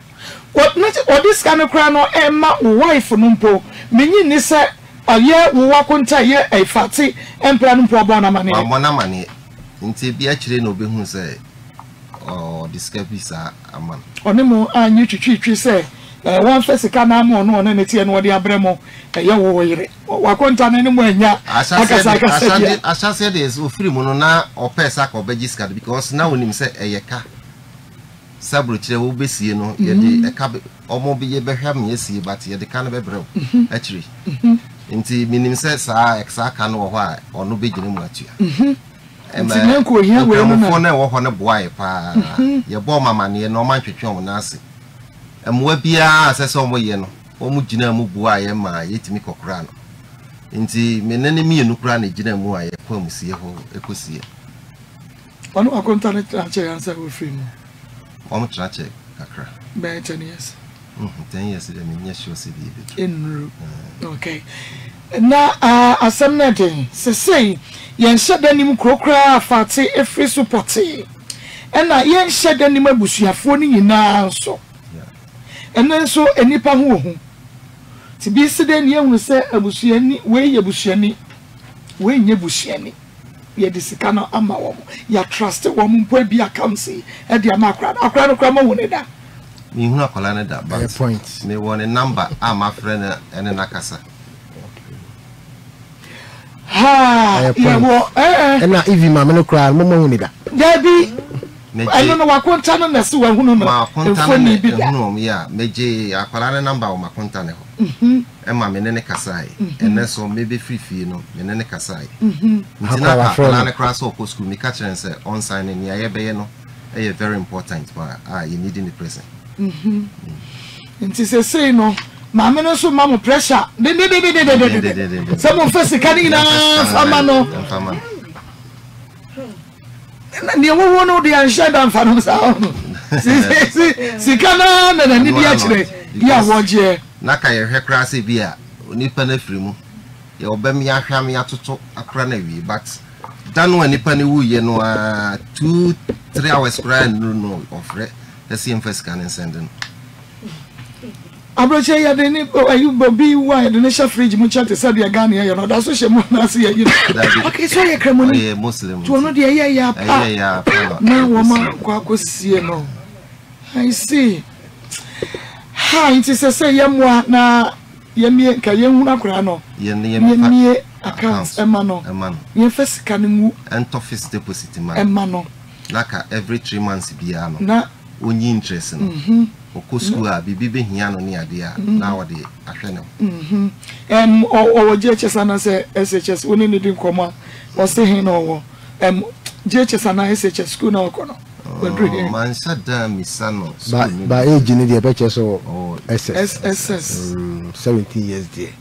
S1: what not or this kind of crown or Emma wife numpo meaning ni say a year wo wakonta ye a fatty and plan problem money
S7: mona money nti bi akire no be hu say or discoveries are aman
S1: onimo anyu twitwi say eh one first kana mo no no neti no de abremo eh ye wo yire wakonta ne mo anya
S7: akasa akasa akasa dey so free mo no na opesa ka obegiska because now onim say eyeka sabro kire wo besie no ye de eka omo be ye behwa me esie but ye de ka no bebrem akiri nti minim say sa exa ka no ho a ono begine mu atua
S1: nti nenko hia we no
S7: na na wo ho ne boae pa ye bo mama ne no man twetwe wo na ase emwa bia asese omo ye no omo gina mu boae ma yetimi kokora no nti menene mi enu kura na gina mu aye kwa musie ho ekosie
S1: ono akonta ne trache ansa wo free mu
S7: omo trache kakra
S1: be ten years
S7: mhm ten years de me nya sure se bi
S1: enru okay na uh, asem na den se sei yen hyeda nim krokra afate efri supporti ena yen hyeda nim abusuafo ni nyina so ena so enipa ho ho ti bi se den yen hu se abusuani we ye abusuani we nye abusuani ye de sika no ama wo ya trust wo mpo bi accountancy e de ama akra akra no kra ma wo ne da
S7: mi hu akola ne da but
S8: point
S7: me won number am a friend ene nakasa
S1: ha ya wo eh
S8: na ivi ma me no kra mo mo hu ni da
S1: Debbie I don't know what conta no na se wa hu no
S7: ma conta no bi hu ya meje akwara ne number o ma conta ne ho mhm e ma me ne kasai ene so me be free free no me ne kasai mhm ntina akwara ne kra so ko school me ka chere se on sign ne ya ye be ye no e very important but ah you need in the present mhm
S1: nti se say no ma me no so ma mo pressure de de de de de de se mo fesi kan ina fama no
S7: fama
S1: na ni wo no de ansha dan fa no sa si si si kana na na ni dia kire ya woje
S7: na ka ye hwekra se bia onipa na firimu ye obam ya hwa me atoto akra na wi but danu anipa ne wu ye no a two three hours kra no no ofre the same first can send no
S1: abroche ya de ni ayu bobi wa de ne sha fridge mu chat se de Ghana ya no da so she mu na se ya yi okay so ye kremoni
S7: ye muslim
S1: to no de ya ya pa
S7: ya
S1: na wo ma kwa kosie no I see ha inti se se ye mu na ye mie ka ye hu na kra no
S7: ye ne ye
S1: mie accounts ema no
S7: ema no
S1: ye first kan mu
S7: and office deposit man
S1: ema no
S7: naka every three months bia no
S1: na
S7: onyi interest no mhm oko school a bibi be hia no ne ade a na wo de ahwe ne
S1: mhm em o o G H S na se S H S oni ni din koma o se hin no wo em G H S na S H S school na okono
S7: man sada misano
S8: ba ba age ni de be che so S
S1: S S
S8: seventeen years there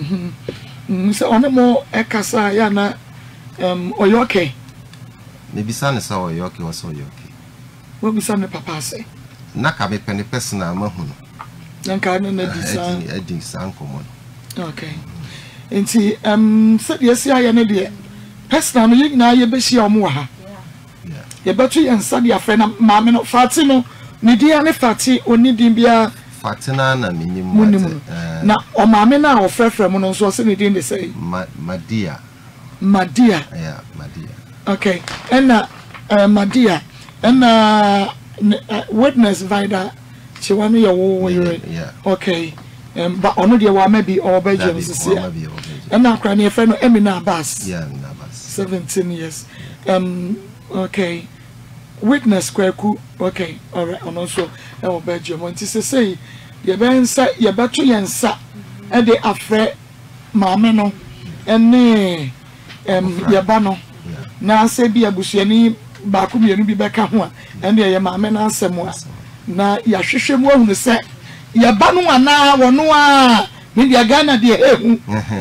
S1: mhm so oni mo e kasa ya na em oyoke
S7: me bisa ne sa oyoke wo so oyoke
S1: wo bisa ne papa se
S7: naka me pene personal mahu no
S1: nanka na na design
S7: edi san komo
S1: okay enti um said yes ya ya ne de personal no yina ye be hia omo ha yeah ye betu ye nsa de afre na maame no fati no ne dia ne fati oni din bia
S7: fatina na minim
S1: na o maame na o frefre mo no so se ne din de say
S7: madia
S1: madia
S7: yeah madia
S1: okay ena madia ena Uh, witness vida she want me wo
S7: yeah
S1: okay um but ono de wa maybe or Belgium is here and now cry near friend Emina Abbas
S7: yeah Emina Abbas
S1: seventeen years um okay witness kwaku okay all right ono so e wo Belgium until say say ye ben sa ye beto yensa e de afre maame no ene um ye ba no na se bi abusuani ba ku bienu bi beka ho a ende ye maame na asemu a na ya hwehwe mu ahunu se ye ba no ana wono a me dia Ghana de ehu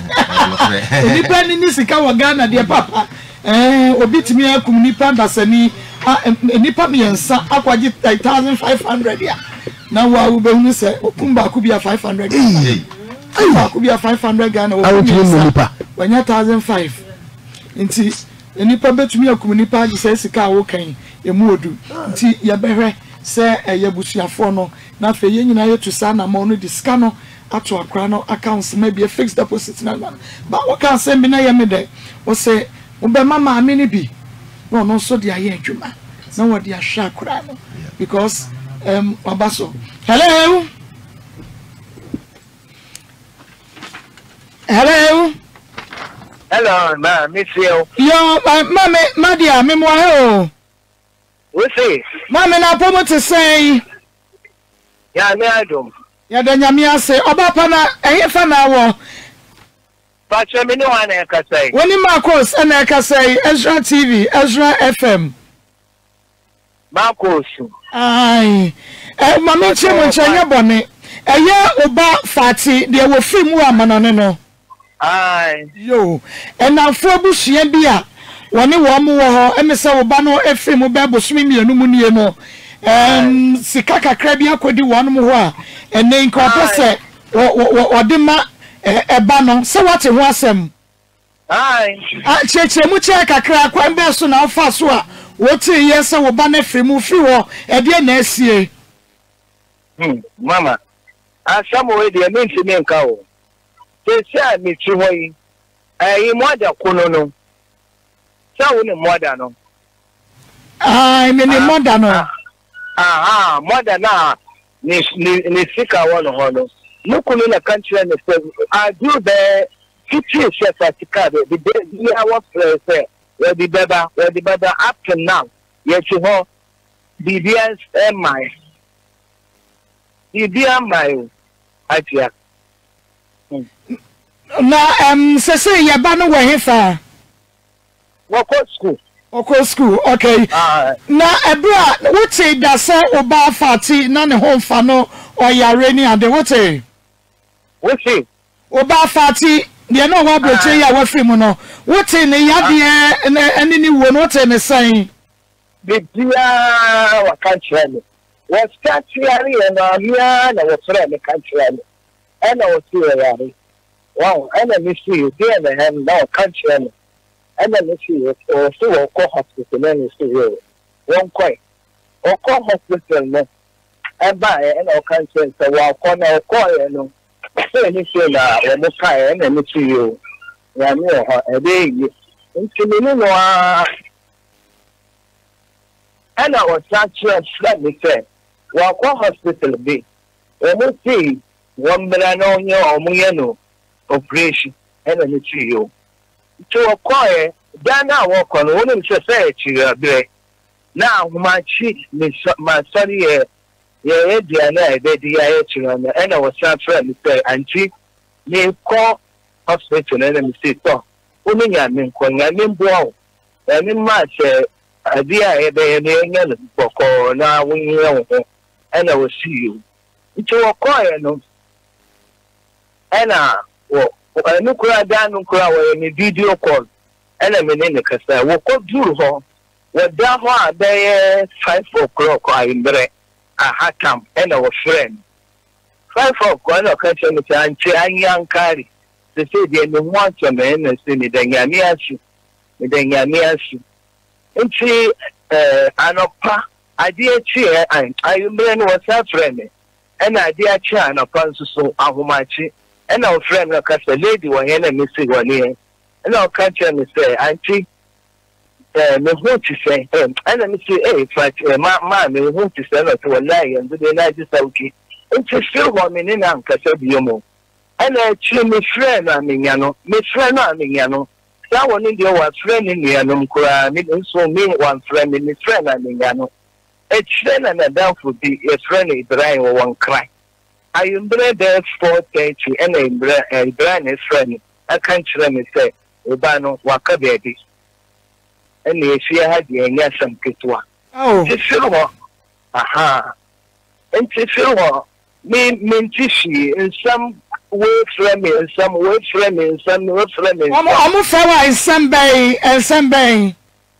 S1: nipa ni ni sika wa Ghana de papa eh obi timi akum nipa dasani nipa miensa akwaji three thousand five hundred ya na wa u be hunu se okum ba ku bia five hundred eh ba ku bia five hundred Ghana wo nipa wanya one thousand five nti enipa betumi akum nipa agi se sika wo kan emu odu nti ye behwe se eye busuafo no na fe ye nyina ye to sa na mo no diska no ato akra no accounts maybe a fixed deposit na but what can say me na ye me de o say wo be mama me ni bi no no so dia ye adwuma na wo dia hwa akra no because um abaso hello hello
S6: hello ma miss you
S1: yo mama madia me mo ho
S6: we say
S1: mama na pomo to say
S6: ya me adom
S1: ya da nyame ase obapa na ehye fa na wo
S6: pa che me ni wa na ka say
S1: woni Marcos na ka say Ezra T V Ezra F M
S6: Marcos
S1: ai eh mama che mo chanya bone eye oba fati de wo film wa manone no
S6: ai
S1: yo enafo buhia bi a woni wo mo wo ho emese oba no efim be bosumi mienu mu nie no em sika kakra bi akodi wonum ho a ene nko pese odima eba no se wate ho asem
S6: ai
S1: a cheche mu che kakra kwa mbe so na ofa so a woti yese wo ba na firi mu firi ho e de na asie
S6: hmm mama asamo we de me ntimi nka wo se se mi chi ho yi eh moda kuno no sa wo ni moda no
S1: ai me ni moda no
S6: ah ah moda na ni ni sika wo no ho no nukunu na country na say I do the fifty years atika the the our say where the baba where the baba up to now yet you ho the B S M I the B M I atia
S1: na em se se ye ba no we hefa
S6: what school
S1: oko school okay
S6: ah
S1: na ebra wuti da se oba fati na ne ho fa no oyare ni ade wuti
S6: we see
S1: oba fati de no wa broche ya wa film no wuti ne yade ene ni wo no te ne san
S6: the dia wa country no was country and na na was friend country and was here wow and me see you there the hand now country and then see you or so ko hospital and see you one coin or ko hospital no and buy and our country so wa ko na ko no so ni say na we mo kai and me see you ya me ho e dey nti me no a and I was actually friend me say wa ko hospital be we mo see one million on your omuye operation and then see you to acquire Dana walk on one in society now my chief my son here yeah Diana the and I was friend say auntie me call hospital and me say to only ya me ko ya me bo and me ma say idea e be me nyalo boko na wunye and I will see you to acquire no and uh well no kura dan no kura we me video call ena me ne kasa wo ko duru ho wo da ho a be five o'clock ai mbre a hakam ena wo friend five o'clock no ka che me anche anyan kari se se de me ho anche me na se ni da nyame asu me da nyame asu nti eh anopa ade achi ai ai mbre no whatsapp friend ena ade achi anopa nso so ahomachi and our friend like a lady was here and missing one here. And our country and say, auntie, uh, me want to say, and I say, hey, but my man, me want to say to a lie and do the night is okay. And she still want me in Uncle Sabiomo. And I actually, my friend, I mean, you know, my friend, I mean, you know, someone in the was friend in the Anum, and so me one friend in the friend, I mean, you know, a friend and a down would be a friendly dry or one cry. I am there four thirty and a brand is friend. I can't let me say, Ubano, Waka baby. And if she had the yes and Kitwa.
S1: oh
S6: Tishu, aha. And Tishu, me, Mintishi, in some way friend me, in some way friend me, in some way friend me.
S1: omo omo fawa in Sambay and Sambay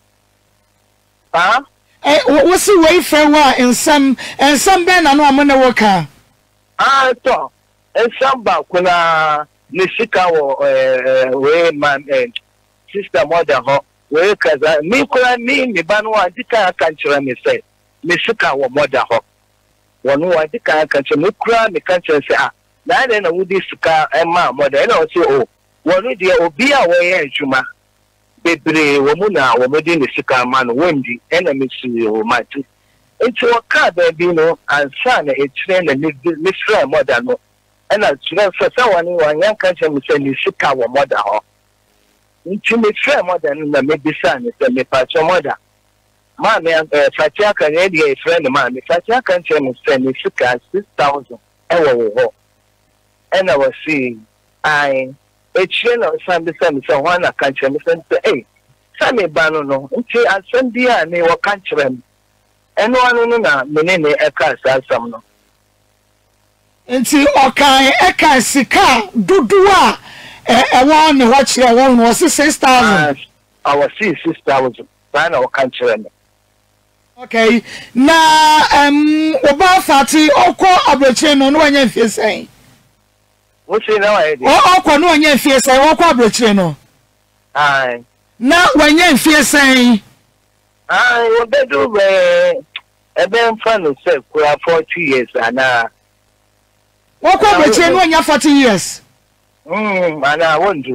S6: Huh?
S1: eh wo si we fawa in some and Sambay na no amone woka
S6: Ah, so, and some back when I Nishika or way man and sister mother ho, where because me could I mean the Banwa Dika country me say. mesika wo moda ho wono wa de kan kan che mekura me kan che se ah na na na wudi sika e ma moda na o se o wono de obi a wo ye adwuma bebre wo mu na wo mede ne sika ma no wondi e na mesi o mati enti wo ka ba bi no ansa na e kire na me sira moda no e na kire so sa woni wa yan kan che me se ne sika wo moda ho enti me sira moda no na me bisa ne se me pa cho moda ma me fatia kan e die friend ma me fatia kan che me se ne sika six thousand e wo wo e na wo si ai echire na sambi sambi so wana kan che me se eh sami bano no nti asem bia ne wo kan kire me eno anu no na menene e ka asam no
S1: nti okan e ka sika dudu a e won ne ho kire won no six thousand
S6: I was see six thousand bana wo kan kire me.
S1: Okay, na um oba fati okọ abroche no no anya fie sen.
S6: Wo say na wa e dey.
S1: O okọ no anya fie sen, okọ abroche no.
S6: Ai.
S1: Na wanya fie sen.
S6: Ai, wo bedu be e be mfa no say kura forty years ana.
S1: Okọ abroche no anya forty years.
S6: Mm, ana wondu.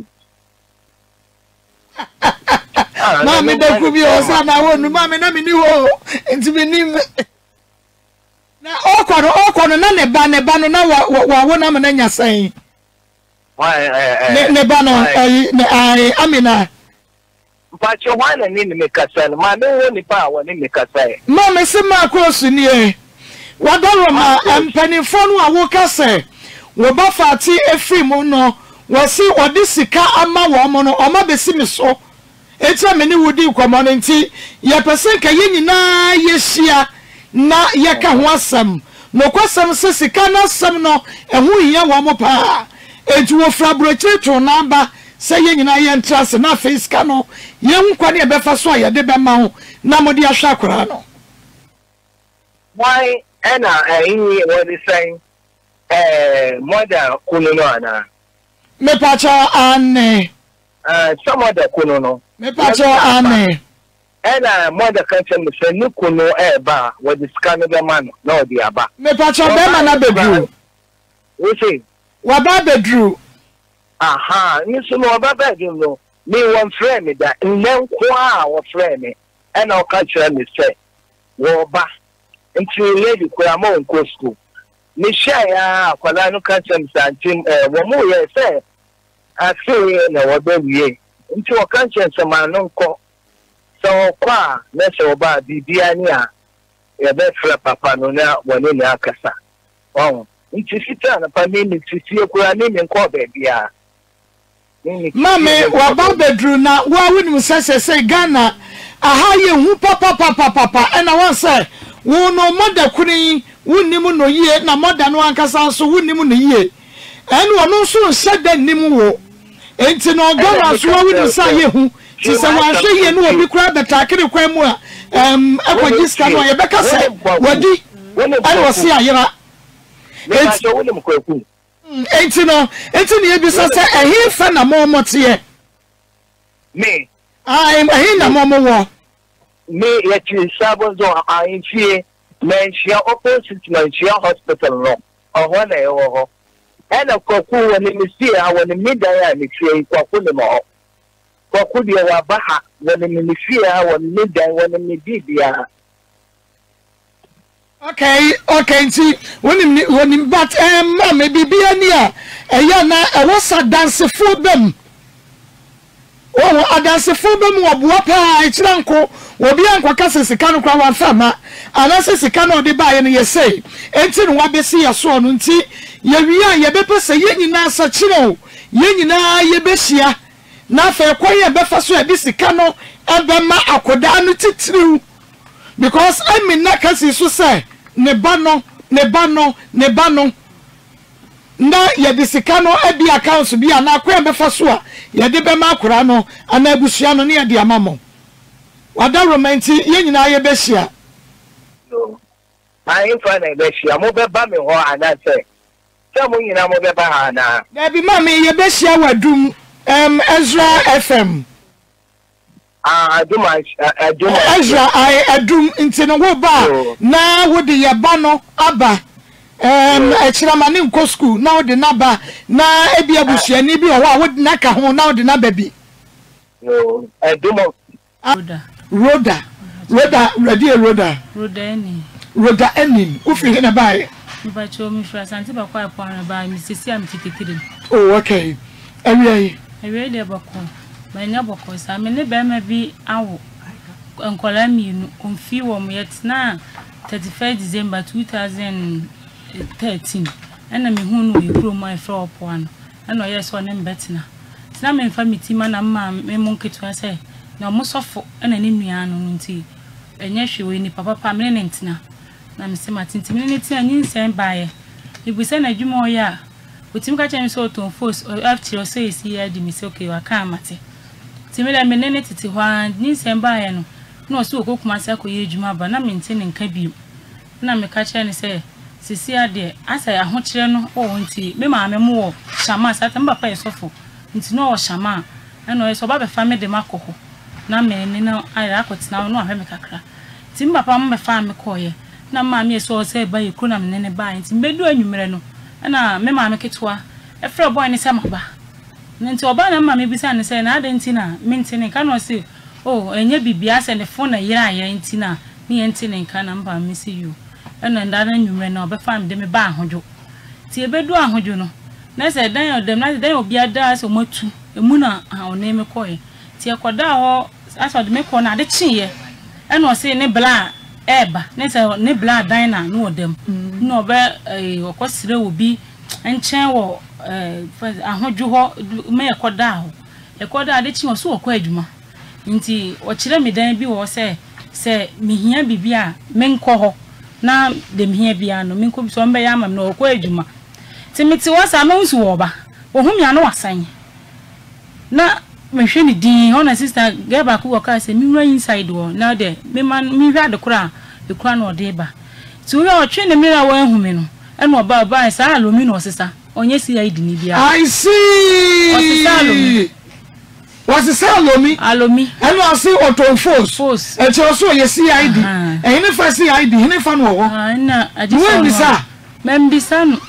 S1: Mami da kubi o sa na wonu mami na mi ni wo enti mi ni na okono okono na ne ba ne ba no na wa wa wona me na nya san
S6: Why eh
S1: ne ne ba no ai ne ai amina
S6: pa che wana ni me kasa ma me wo ni pa wo ni me kasa
S1: mami se ma cross ni e wa doro ma empanifo no a wo kasa wo ba fati efri mu no wo si odi sika ama wo mo no o ma be si mi so etia me ni wudi kwamo no nti ye pese ka ye nyina ye hia na ye ka ho asam no kwasam se sika na asam no ehu hia wo mo pa enti wo fra broche to na ba se ye nyina ye ntrase na face ka no ye nkwa ne be fa so ye de be ma ho na mo de ahwa akora no
S6: why ana eh what is saying eh mother kunu no ana
S1: me pa cha ane
S6: eh some other kunu no
S1: me pa cha ane
S6: ena mother kan che me se ni kunu e ba what is kind of man no di aba
S1: me pa cha be ma na bedru
S6: we say
S1: wa ba bedru
S6: aha ni so no ba bedru no me one friend me da nlen kwa wo friend me ena o ka che me se wo ba nti lady kwa mo nko school ni share ya akwala no ka che me santim eh wo mo ye se afi na wo be wie nti o ka che se ma no nko so kwa na se oba bibia ni a ye be fra papa no na woni ni akasa oh nti sita na pa mi ni titie kura ni mi nko be bia
S1: mame wa ba bedru na wa woni sese se Ghana aha ye hu papa papa papa ena won se wo no moda kuni wonni mu no yie na moda no ankasa so wonni mu no yie en wo no so sheda nim wo enti no Ghana so wa woni sa ye hu ti se wa hwe ye no obi kura betakere kwan mu a em akwajiska no ye beka se wadi ai wo se ayira
S6: enti woni mu kwaku
S1: enti no enti ne ebisa se ehi fa na mo motie
S6: me
S1: ai ehi na mo mo wo
S6: me ya chi sabon zo a infie mentia opposite mentia hospital no oho na e wo ho ena kwaku woni mi sie a woni midan ya mi tie kwaku ne mo kwaku de wa baha woni mi sie a woni midan woni mi bibia.
S1: Okay, okay, nti woni woni but em ma me bibia ni a eya na e wo sa dance fu bem o adanse fu bem wo bo pa e kira nko obi anko kase sika no kwa wa fama anase sika no de ba ye no ye sei enti no wa besi ya so no nti ye wi a ye bepese ye nyina sa kire o ye nyina ye behia na fa ekwoye befa so e bi sika no ebe ma akoda no titiriu because I mean na kasi so say ne bano ne bano ne bano na ye de sika no e bi account bi ana akwa be fa so a ye de be ma akora no ana abusua no ne ye de amamo wada romanti ye nyina ye be hia
S6: no ai fa na be hia mo be ba me ho ana se se mo nyina mo be ba ha na
S1: da bi ma me ye be hia wadum em Ezra F M
S6: Ah, adum adum.
S1: Ezra I adum nti no wo ba na wo de ye ba no aba. Em echiramani nko school na wo de na ba na ebi abusuani bi o wa wo de na ka ho na wo de na ba bi.
S6: No, adum.
S1: Roda. Roda. Roda, ready Roda.
S9: Roda eni.
S1: Roda eni. Ufi hena bae.
S9: Mba cho mi fra santi ba kwa kwa na ba mi sisi am tikitiri.
S1: Oh, okay. Ewie.
S9: Ewie de ba ko. Ma nya boko sa me ne ba ma bi awo. Enkola mi nu konfi wo mo yet na thirty-first December two thousand thirteen. Ana me hu no yekro mo e fra opo ano. Ana ye so ne mbetina. Tina me fa mi tima na ma me mo nketu ase. Na mo sofo ana ne nua no nti. Enye hwe ni papa pa me ne ntina. Na me se matinti me ne tia nyinsem baaye. Ibusa na dwuma o ya. Otim ka chen so to force after so esi ya di me se okay wa ka amate. Timela me ne titi hwa nyinsem baaye no. Na so okokuma se akoye dwuma ba na me nti ne nka bi. Na me ka chen se sisi ade asa ya ho kire no o nti me ma me mo shama sata mbapa yesofo. Nti no o shama. Na o so ba be fa me de makoho. Na me ni na ayra akotina no ahwe me kakra. Tim papa mo be fa me koye. Na ma me so say ba yiku na me ne ba nti medu anwumere no. Na me ma me ketwa. E fra boy ni sama ba. Nti oba na ma me bisa ne say na ade nti na me nti ne ka no say oh enye bibia se ne fo na yira ya nti na ne nti ne ka na mba me see you. E na nda na anwumere na obe fa me de me ba ahojo. Ti e bedu ahojo no. Na say dan odem na dan obi ada so matu. Emu na ha one me koye. Ti akoda ho aso de me ko na de chiye. E no say ne bla eba ne say ne bla dan na no odem. No be eh okosire obi enchen wo eh ahojo ho me akoda ho. Akoda de chi wo so okọ adwuma. Nti o kire me dan bi wo say say mihia bibia me nko ho na de mihia bia no me nko bi so mbe ya amam no okọ adwuma. Ti meti wo sa me nsu wo ba. Wo hu mia no wasan. Na me hwe ni din ona sister gaba ku waka se mi wura inside wo na de me man mi hwa de kura de kura no de ba ti wo otwe ne mira wa hu me no e no ba ba sa alomi no sister onye si id ni bia
S1: I see.
S9: o sister alomi
S1: Was the alomi
S9: alomi
S1: and I see auto force
S9: force
S1: and also you see id and you never see id you never know
S9: ah na
S1: when bisa
S9: membisa no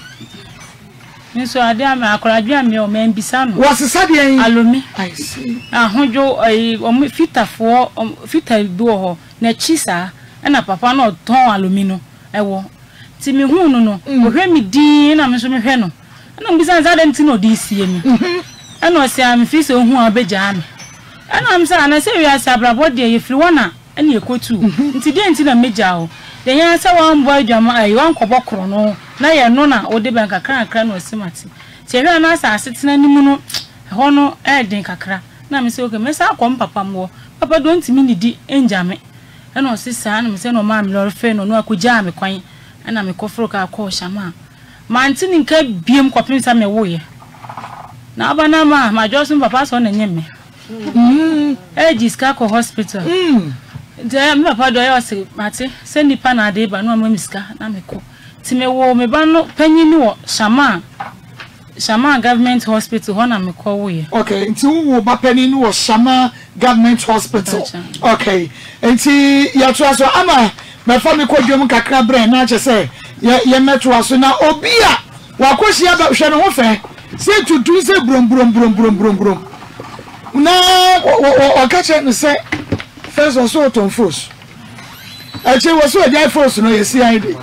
S9: nso ade am akoradwa me o membisa no
S1: was the sadie
S9: alomi
S1: I see
S9: ahojo ai o fitafo fita bi wo ho na chisa na papa no ton alomi no ewo ti mi hu no no o hwe mi din na me so me hwe no na mbisa nza dem ti no di sie mi ana o se am fi so hu abeja me ana am sa na se wi asa abrabo de ye firi wona ana ye kotu nti de nti na meja o de yan sa wan boy dwama ai wan kobokro no na ye no na o de ban kakra kakra no simati ti hwe na asa asetena nimu no ho no e den kakra na me se okay me sa akom papa mo papa don ti mi ni di enjame ana o se sa na me se no ma me lo fe no no akugya me kwan ana me kofro ka akọ shama ma nti ni nka biem kopin sa me wo ye na aba na ma ma josun papa so na nyeme mm e jiska ko hospital mm de me papa do yo se mate se nipa na ade ba no ma miska na me ko ti me wo me ba no panyin ni wo shama Shama Government Hospital ho na me ko wo ye
S1: okay nti wo ba panyin ni wo Shama Government Hospital okay nti ya to aso ama me fa me ko dwom kakra bre na che se ye ye meto aso na obi a wa koshia ba hwe no ho fe se tutu se brom brom brom brom brom brom na o ka che no se first one so ton force e che wo so dey force no ye C I D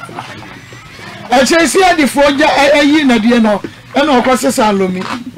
S1: e che C I D fo ja ayi na die no e na o ko se sa alomi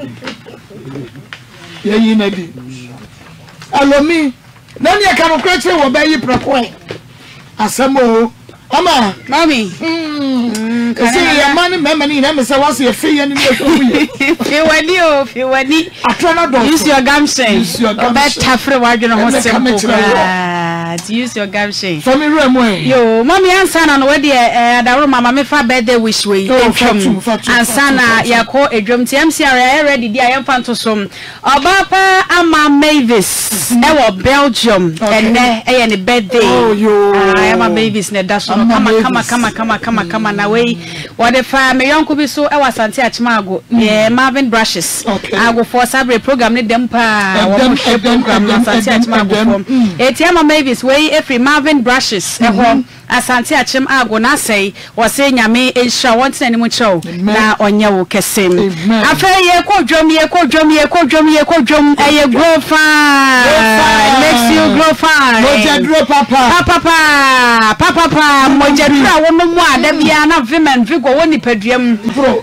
S1: ye yi na di alomi na ne ka mo kwa che wo ba yi preko e asamo ama
S2: mami
S1: mm kasi ya mani mema ni na me say was ye fe ye ni no so ye
S2: fe wani o fe wani
S1: atona do
S2: use your gum say o be tafre wa dwena ho se ko Ah, to use your gumption.
S1: For me, Remo.
S2: Yo, mommy and son, and where the uh, mama me fa birthday wish we.
S1: Oh, fatu, fatu.
S2: And sana, ya ko a drum T M C are ready. Dia yam fantosom. Obapa ama Mavis. Ewo Belgium. And eh, eh, the birthday.
S1: Oh, yo.
S2: I am a Mavis. Ne dash. Come, come, come, come, come, come, come, and away. What if I me young could be so? I was Santi Achmago. Yeah, Marvin Brushes. Okay. I go for Sabre program. Need them pa. Program. Santi Achmago. It's Yama Mavis. Way every Marvin Brushes. Asante Achim Ago na say was saying Yame is show once any much show na onya wo kesem. Afa ye ko drum ye ko drum ye ko drum ye ko drum e grow fine. Makes you grow fine.
S1: Moja grow papa.
S2: Papa papa papa moja dra wo no mu ada bia na women vigo woni paduam
S1: bro.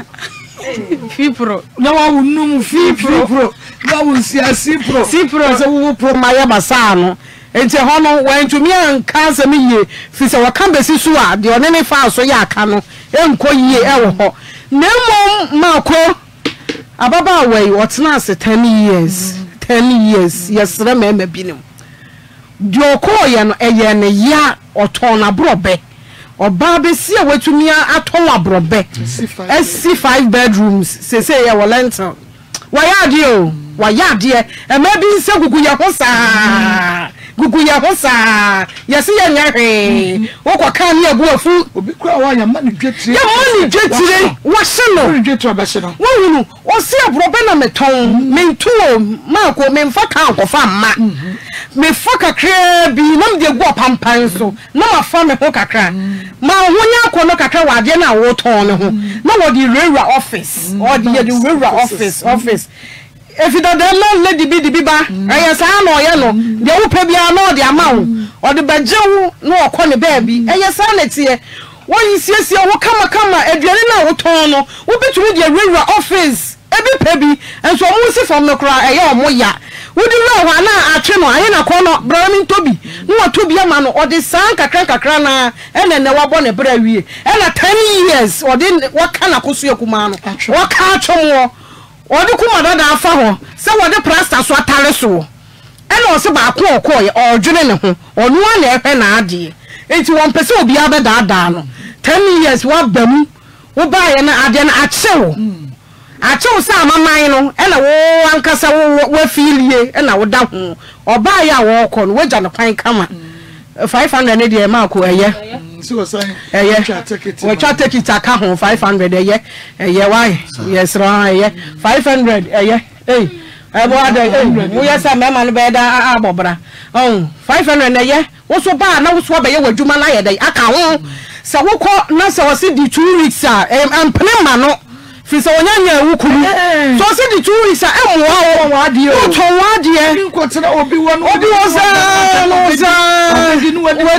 S2: Fi pro.
S1: Na wa wunum fi pro. Na wun sia si pro.
S3: Si pro se wo pro maya basa no. Enti hono wan tumi anka asem yie fi se waka besi so a de one ne fa so ya aka no enko yie e wo ho na mom mako ababa wei wotena ase ten years ten years yesre mema binim dioko ye no eye ne ya oton na brobe oba besi a watumi aton abrobe S five bedrooms se se ye wolental wayade o wayade e ma bi nse gugu ye ho saa gugu ya hosa yesi ya nyahwe wokwa kan ne abu afu
S1: obi kura wa ya mani dwetire
S3: ya mani dwetire wa se no
S1: dwetire ba se no
S3: wo hunu o se abrobe na meton mentuo mako memfa kan kofa ma me foka kra bi nam de gu pampan so na ma fa me ho kakra ma honya akono kakra wa de na wo ton ne ho na wo di rewra office or di di rewra office office if you don't know lady be the biba eh sa na oye no de wo pa bia na o de ama wo o de bajewu na okọ ne baabi eh sa na tie wo yisiesie wo kama kama aduane na wo ton no wo betumi de rewra office ebi pa bi enso mo si fam no kra eh o mo ya wo di ra wa na atwe no aye na kọ no bra mi tobi no tobi ama no o de san kakra kakra na ene ne wa bo ne bra wie e na ten years o de wo kana kosu ekuma no wo ka atwo odi kuma dada afa ho se wode plaster so atare so ene o se ba ko okoye odwene ne ho onu na ehwe na ade enti won pese obi abeda ada no ten years wa bamu wo ba ye na ade na achewo achewo sa amaman no ene wo ankasa wo filie ene wo da ho oba ye a wo ko no wagya no kwan kama five hundred ne de ma ko eye
S1: so say
S3: eye we try take it aka ho five hundred eye eye why yes ra eye five hundred eye eh ebo ada eh wo yesa mema no be da abobra oh five hundred eye wo so ba na wo so ba ye wadwuma na ye dai aka ho se wo ko na se wo se di two weeks a am pnema no fi se onyanya wukuru so se di two weeks a emwo wo wo ade o to wo ade
S1: nko tena obi wo no
S3: obi wo sa no sa
S1: obi nu wadi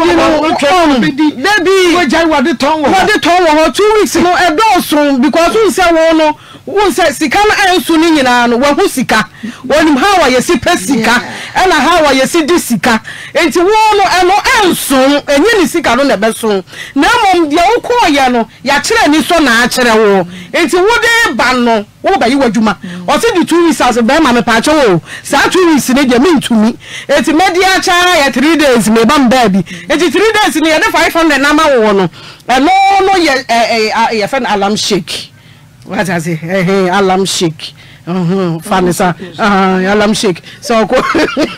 S1: no
S3: baby
S1: we jai wadi ton wo
S3: wadi ton wo two weeks no e do so because we say wo no wo say sika na ensu ni nyina no wo hu sika wonim hawa yesi pesika ena hawa yesi disika enti wo no eno ensu enye ni sika no na beso na mom de wo ko ye no ya kire ni so na a kire wo enti wo de ba no wo ba yi wadwuma o se di two weeks as be ma me pa che wo sa two weeks ne de mentumi enti media cha ya three days me ba mbabi enti three days ni ye de five hundred na ma wo no eno no ye eh ye fan alarm shake what I say eh alarm shake mhm fanisa ah alarm shake so ko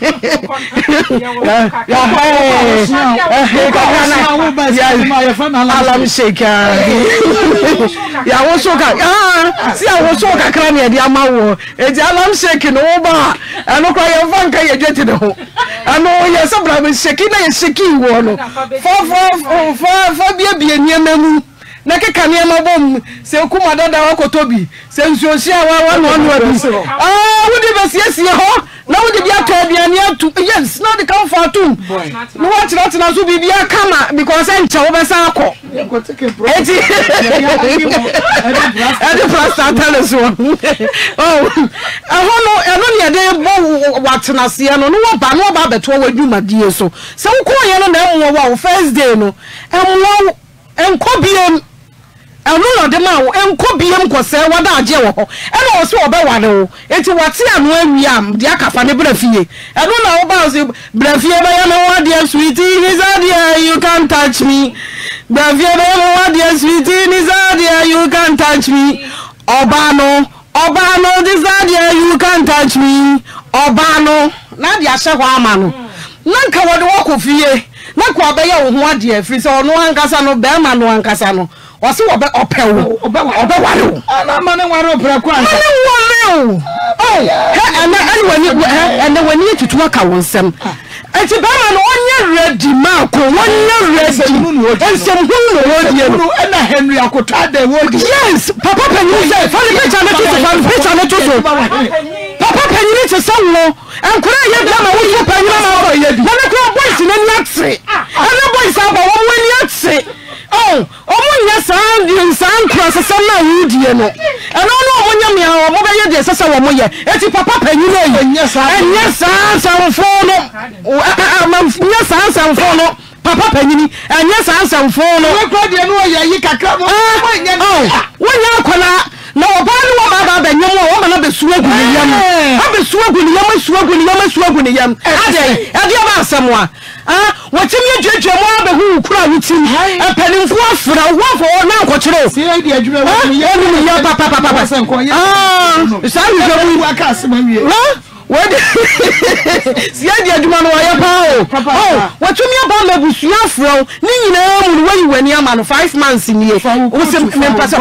S3: ya alarm shake ya wo so ka ah si a wo so ka kra ne de ama wo e di alarm shake no ba eno kwa ye van ka ye dwete de ho ano ye so bra me shake na ye shake wo no fo fo fo fo bia bia niema mu na keka ne ma bom se kuma dada wakotobi se nsuohia wa wa no no abi ah wudi besiesie ho na wudi bia to aduane atu yes na de come for atum no what not na so bibia kama because enche wo besa akọ eti edi plaster tell so oh ahono eno ne de bo watena se no no ba no ba beto wadwuma die so se wo ko ye no na enwo wa first day no enwo enkobiem eno no de ma wo enko biem kose wada agye wo ho eno wo se wo be ware wo enti wate anu awiam de akafa ne bra fie eno na wo ba se bra fie ba ya me wa de sweetie ni za de you can't touch me bra fie ba ya me wa de sweetie ni za de you can't touch me obano obano this za you can't touch me obano na de ahye ho ama no nanka wo de wo ko fie na kwa be ya wo ho ade afiri se ono ankasa no be ma no ankasa no o se wo be opewo obe obe ware na ma ne ware opra kwa anka ne ware oh he ana anyway he ana wani tutu aka wonsem enti ba ma no onye ready ma ko onye ready ensem hu no wodi no na Henry akota da wodi yes papa penyu say for the picture na to for the picture na to papa penyu se sanwo enkura ye bia ma wo penyu ma wo ye bi na ne ko boys na nyatre ana boys aba wo wani atre oh omunya san di san cross san na wudie no eno no omunya me a omo be ye de sesa wo moye eti papa penyu no ye enya san san fo no enya san san fo no papa penyu enya san san fo no we ko de no ye yi kakra mo enya wonya akona na oba ni wo ba ba benyam wo ma na be suwa gu ni yam abe suwa gu ni yam suwa gu ni yam suwa gu ni yam ade ade ba asem wa ah watimi adwedwe mo abe hu kura wutim e panimfo afra wo afo na nkokere si ade adwuma wo ni yam ni ya papa papa papa ah sa yu jamu aka asema wie what si ade adwuma no ya pa o watimi aba mabusu afra ni nyina mu we wani ama no five months ni e wo se me pasa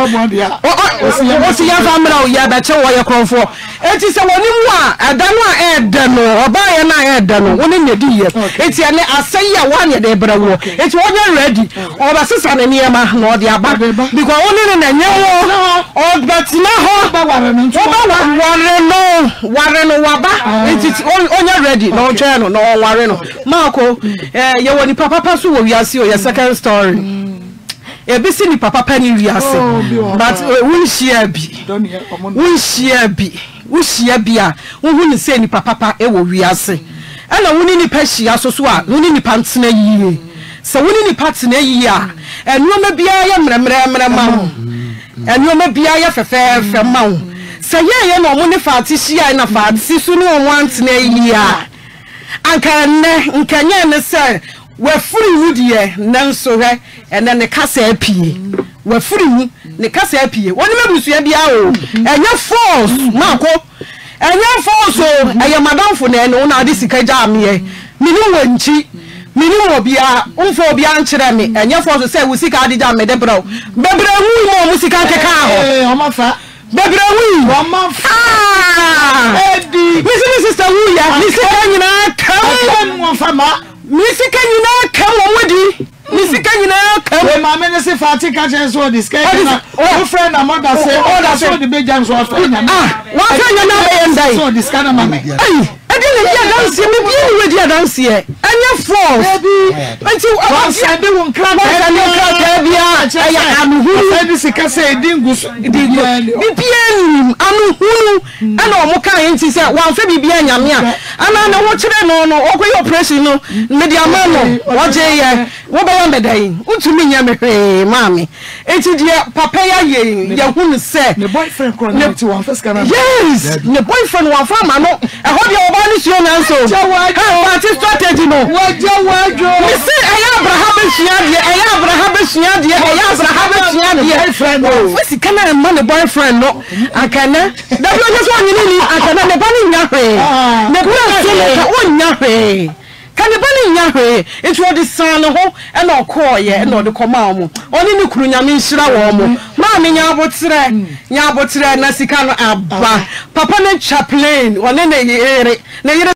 S3: o si ya famra o ya da che wo ya kronfo eti se woni mu a ada no a eda no oba ya na eda no woni ne di ye eti ane asai ya wan ye de bra wo eti wonye ready o ba sesa ne niema na o de aba because woni ne na nye wo o batina ho ba ware no ware no ware no waba eti onye ready no twa no no ware no mako eh ye woni papa pasu wo wiase o ye second story ebisi ni papa pani wiase but we share bi we share bi we share bi a wo hu ni se ni papa pa e wo wiase ana woni ni pa shia so so a woni ni pa ntena yiye se woni ni pa ntena yiye a enuoma bia ya mremre mre ma ho enuoma bia ya fefe fe ma ho se ye ye no mo ni fa ti shia na fa ti su no wo ntena yiye a anka ne nkanya ne se we furi wudie nanso he ene ne kasa apie we furi hu ne kasa apie woni mabusua bia o enye force mako enye force o eye madamfo na ene una ade sika jam ye mini wanchi mini mo bia umfo bia nkyere me enye force say we sika ade jam me de bro bebre hu mo mu sika keka ho eh o ma fa bebre hu o ma fa edi misi sister hu ya misi kanyina kam mo fa ma misika nyina kam wodi misika nyina kam we ma me ne se fati ka chen so dis ka na o friend na mother say o da so the big jam so friend na ah wa friend na be endai so dis ka na ma me ai edi ne dia dance me bi ni we dia dance e anya force enti o say be won kra ka ni kra ka bia aya anuhuru say dis ka say dingu di bien anuhuru ana o mo ka enti say wa fa bibia nyame a ana na wo kire no no o ko operation no media man no wo je ye wo be yan bedai utumi nya me hwe mami enti dia papa ya ye ya hunu se ne boyfriend ko na ti wan first kana yes ne boyfriend wan fa ma no e ho dia oba ni sio na so ha party strategy no wajo wajo mi se aya abraham shia dia aya abraham shia dia aya abraham shia dia boyfriend no fisi kana ma ne boyfriend no akana da bi o so nyini ni akana ne ba ni nya hwe ne ba so o nya hwe kane bani nya hwe etu odi san ho e na okoye e na odi koma omo oni ni kuru nyame nhira wo omo ma me nya abotre nya abotre na sika no aba papa ne chaplain one ne yere ne yere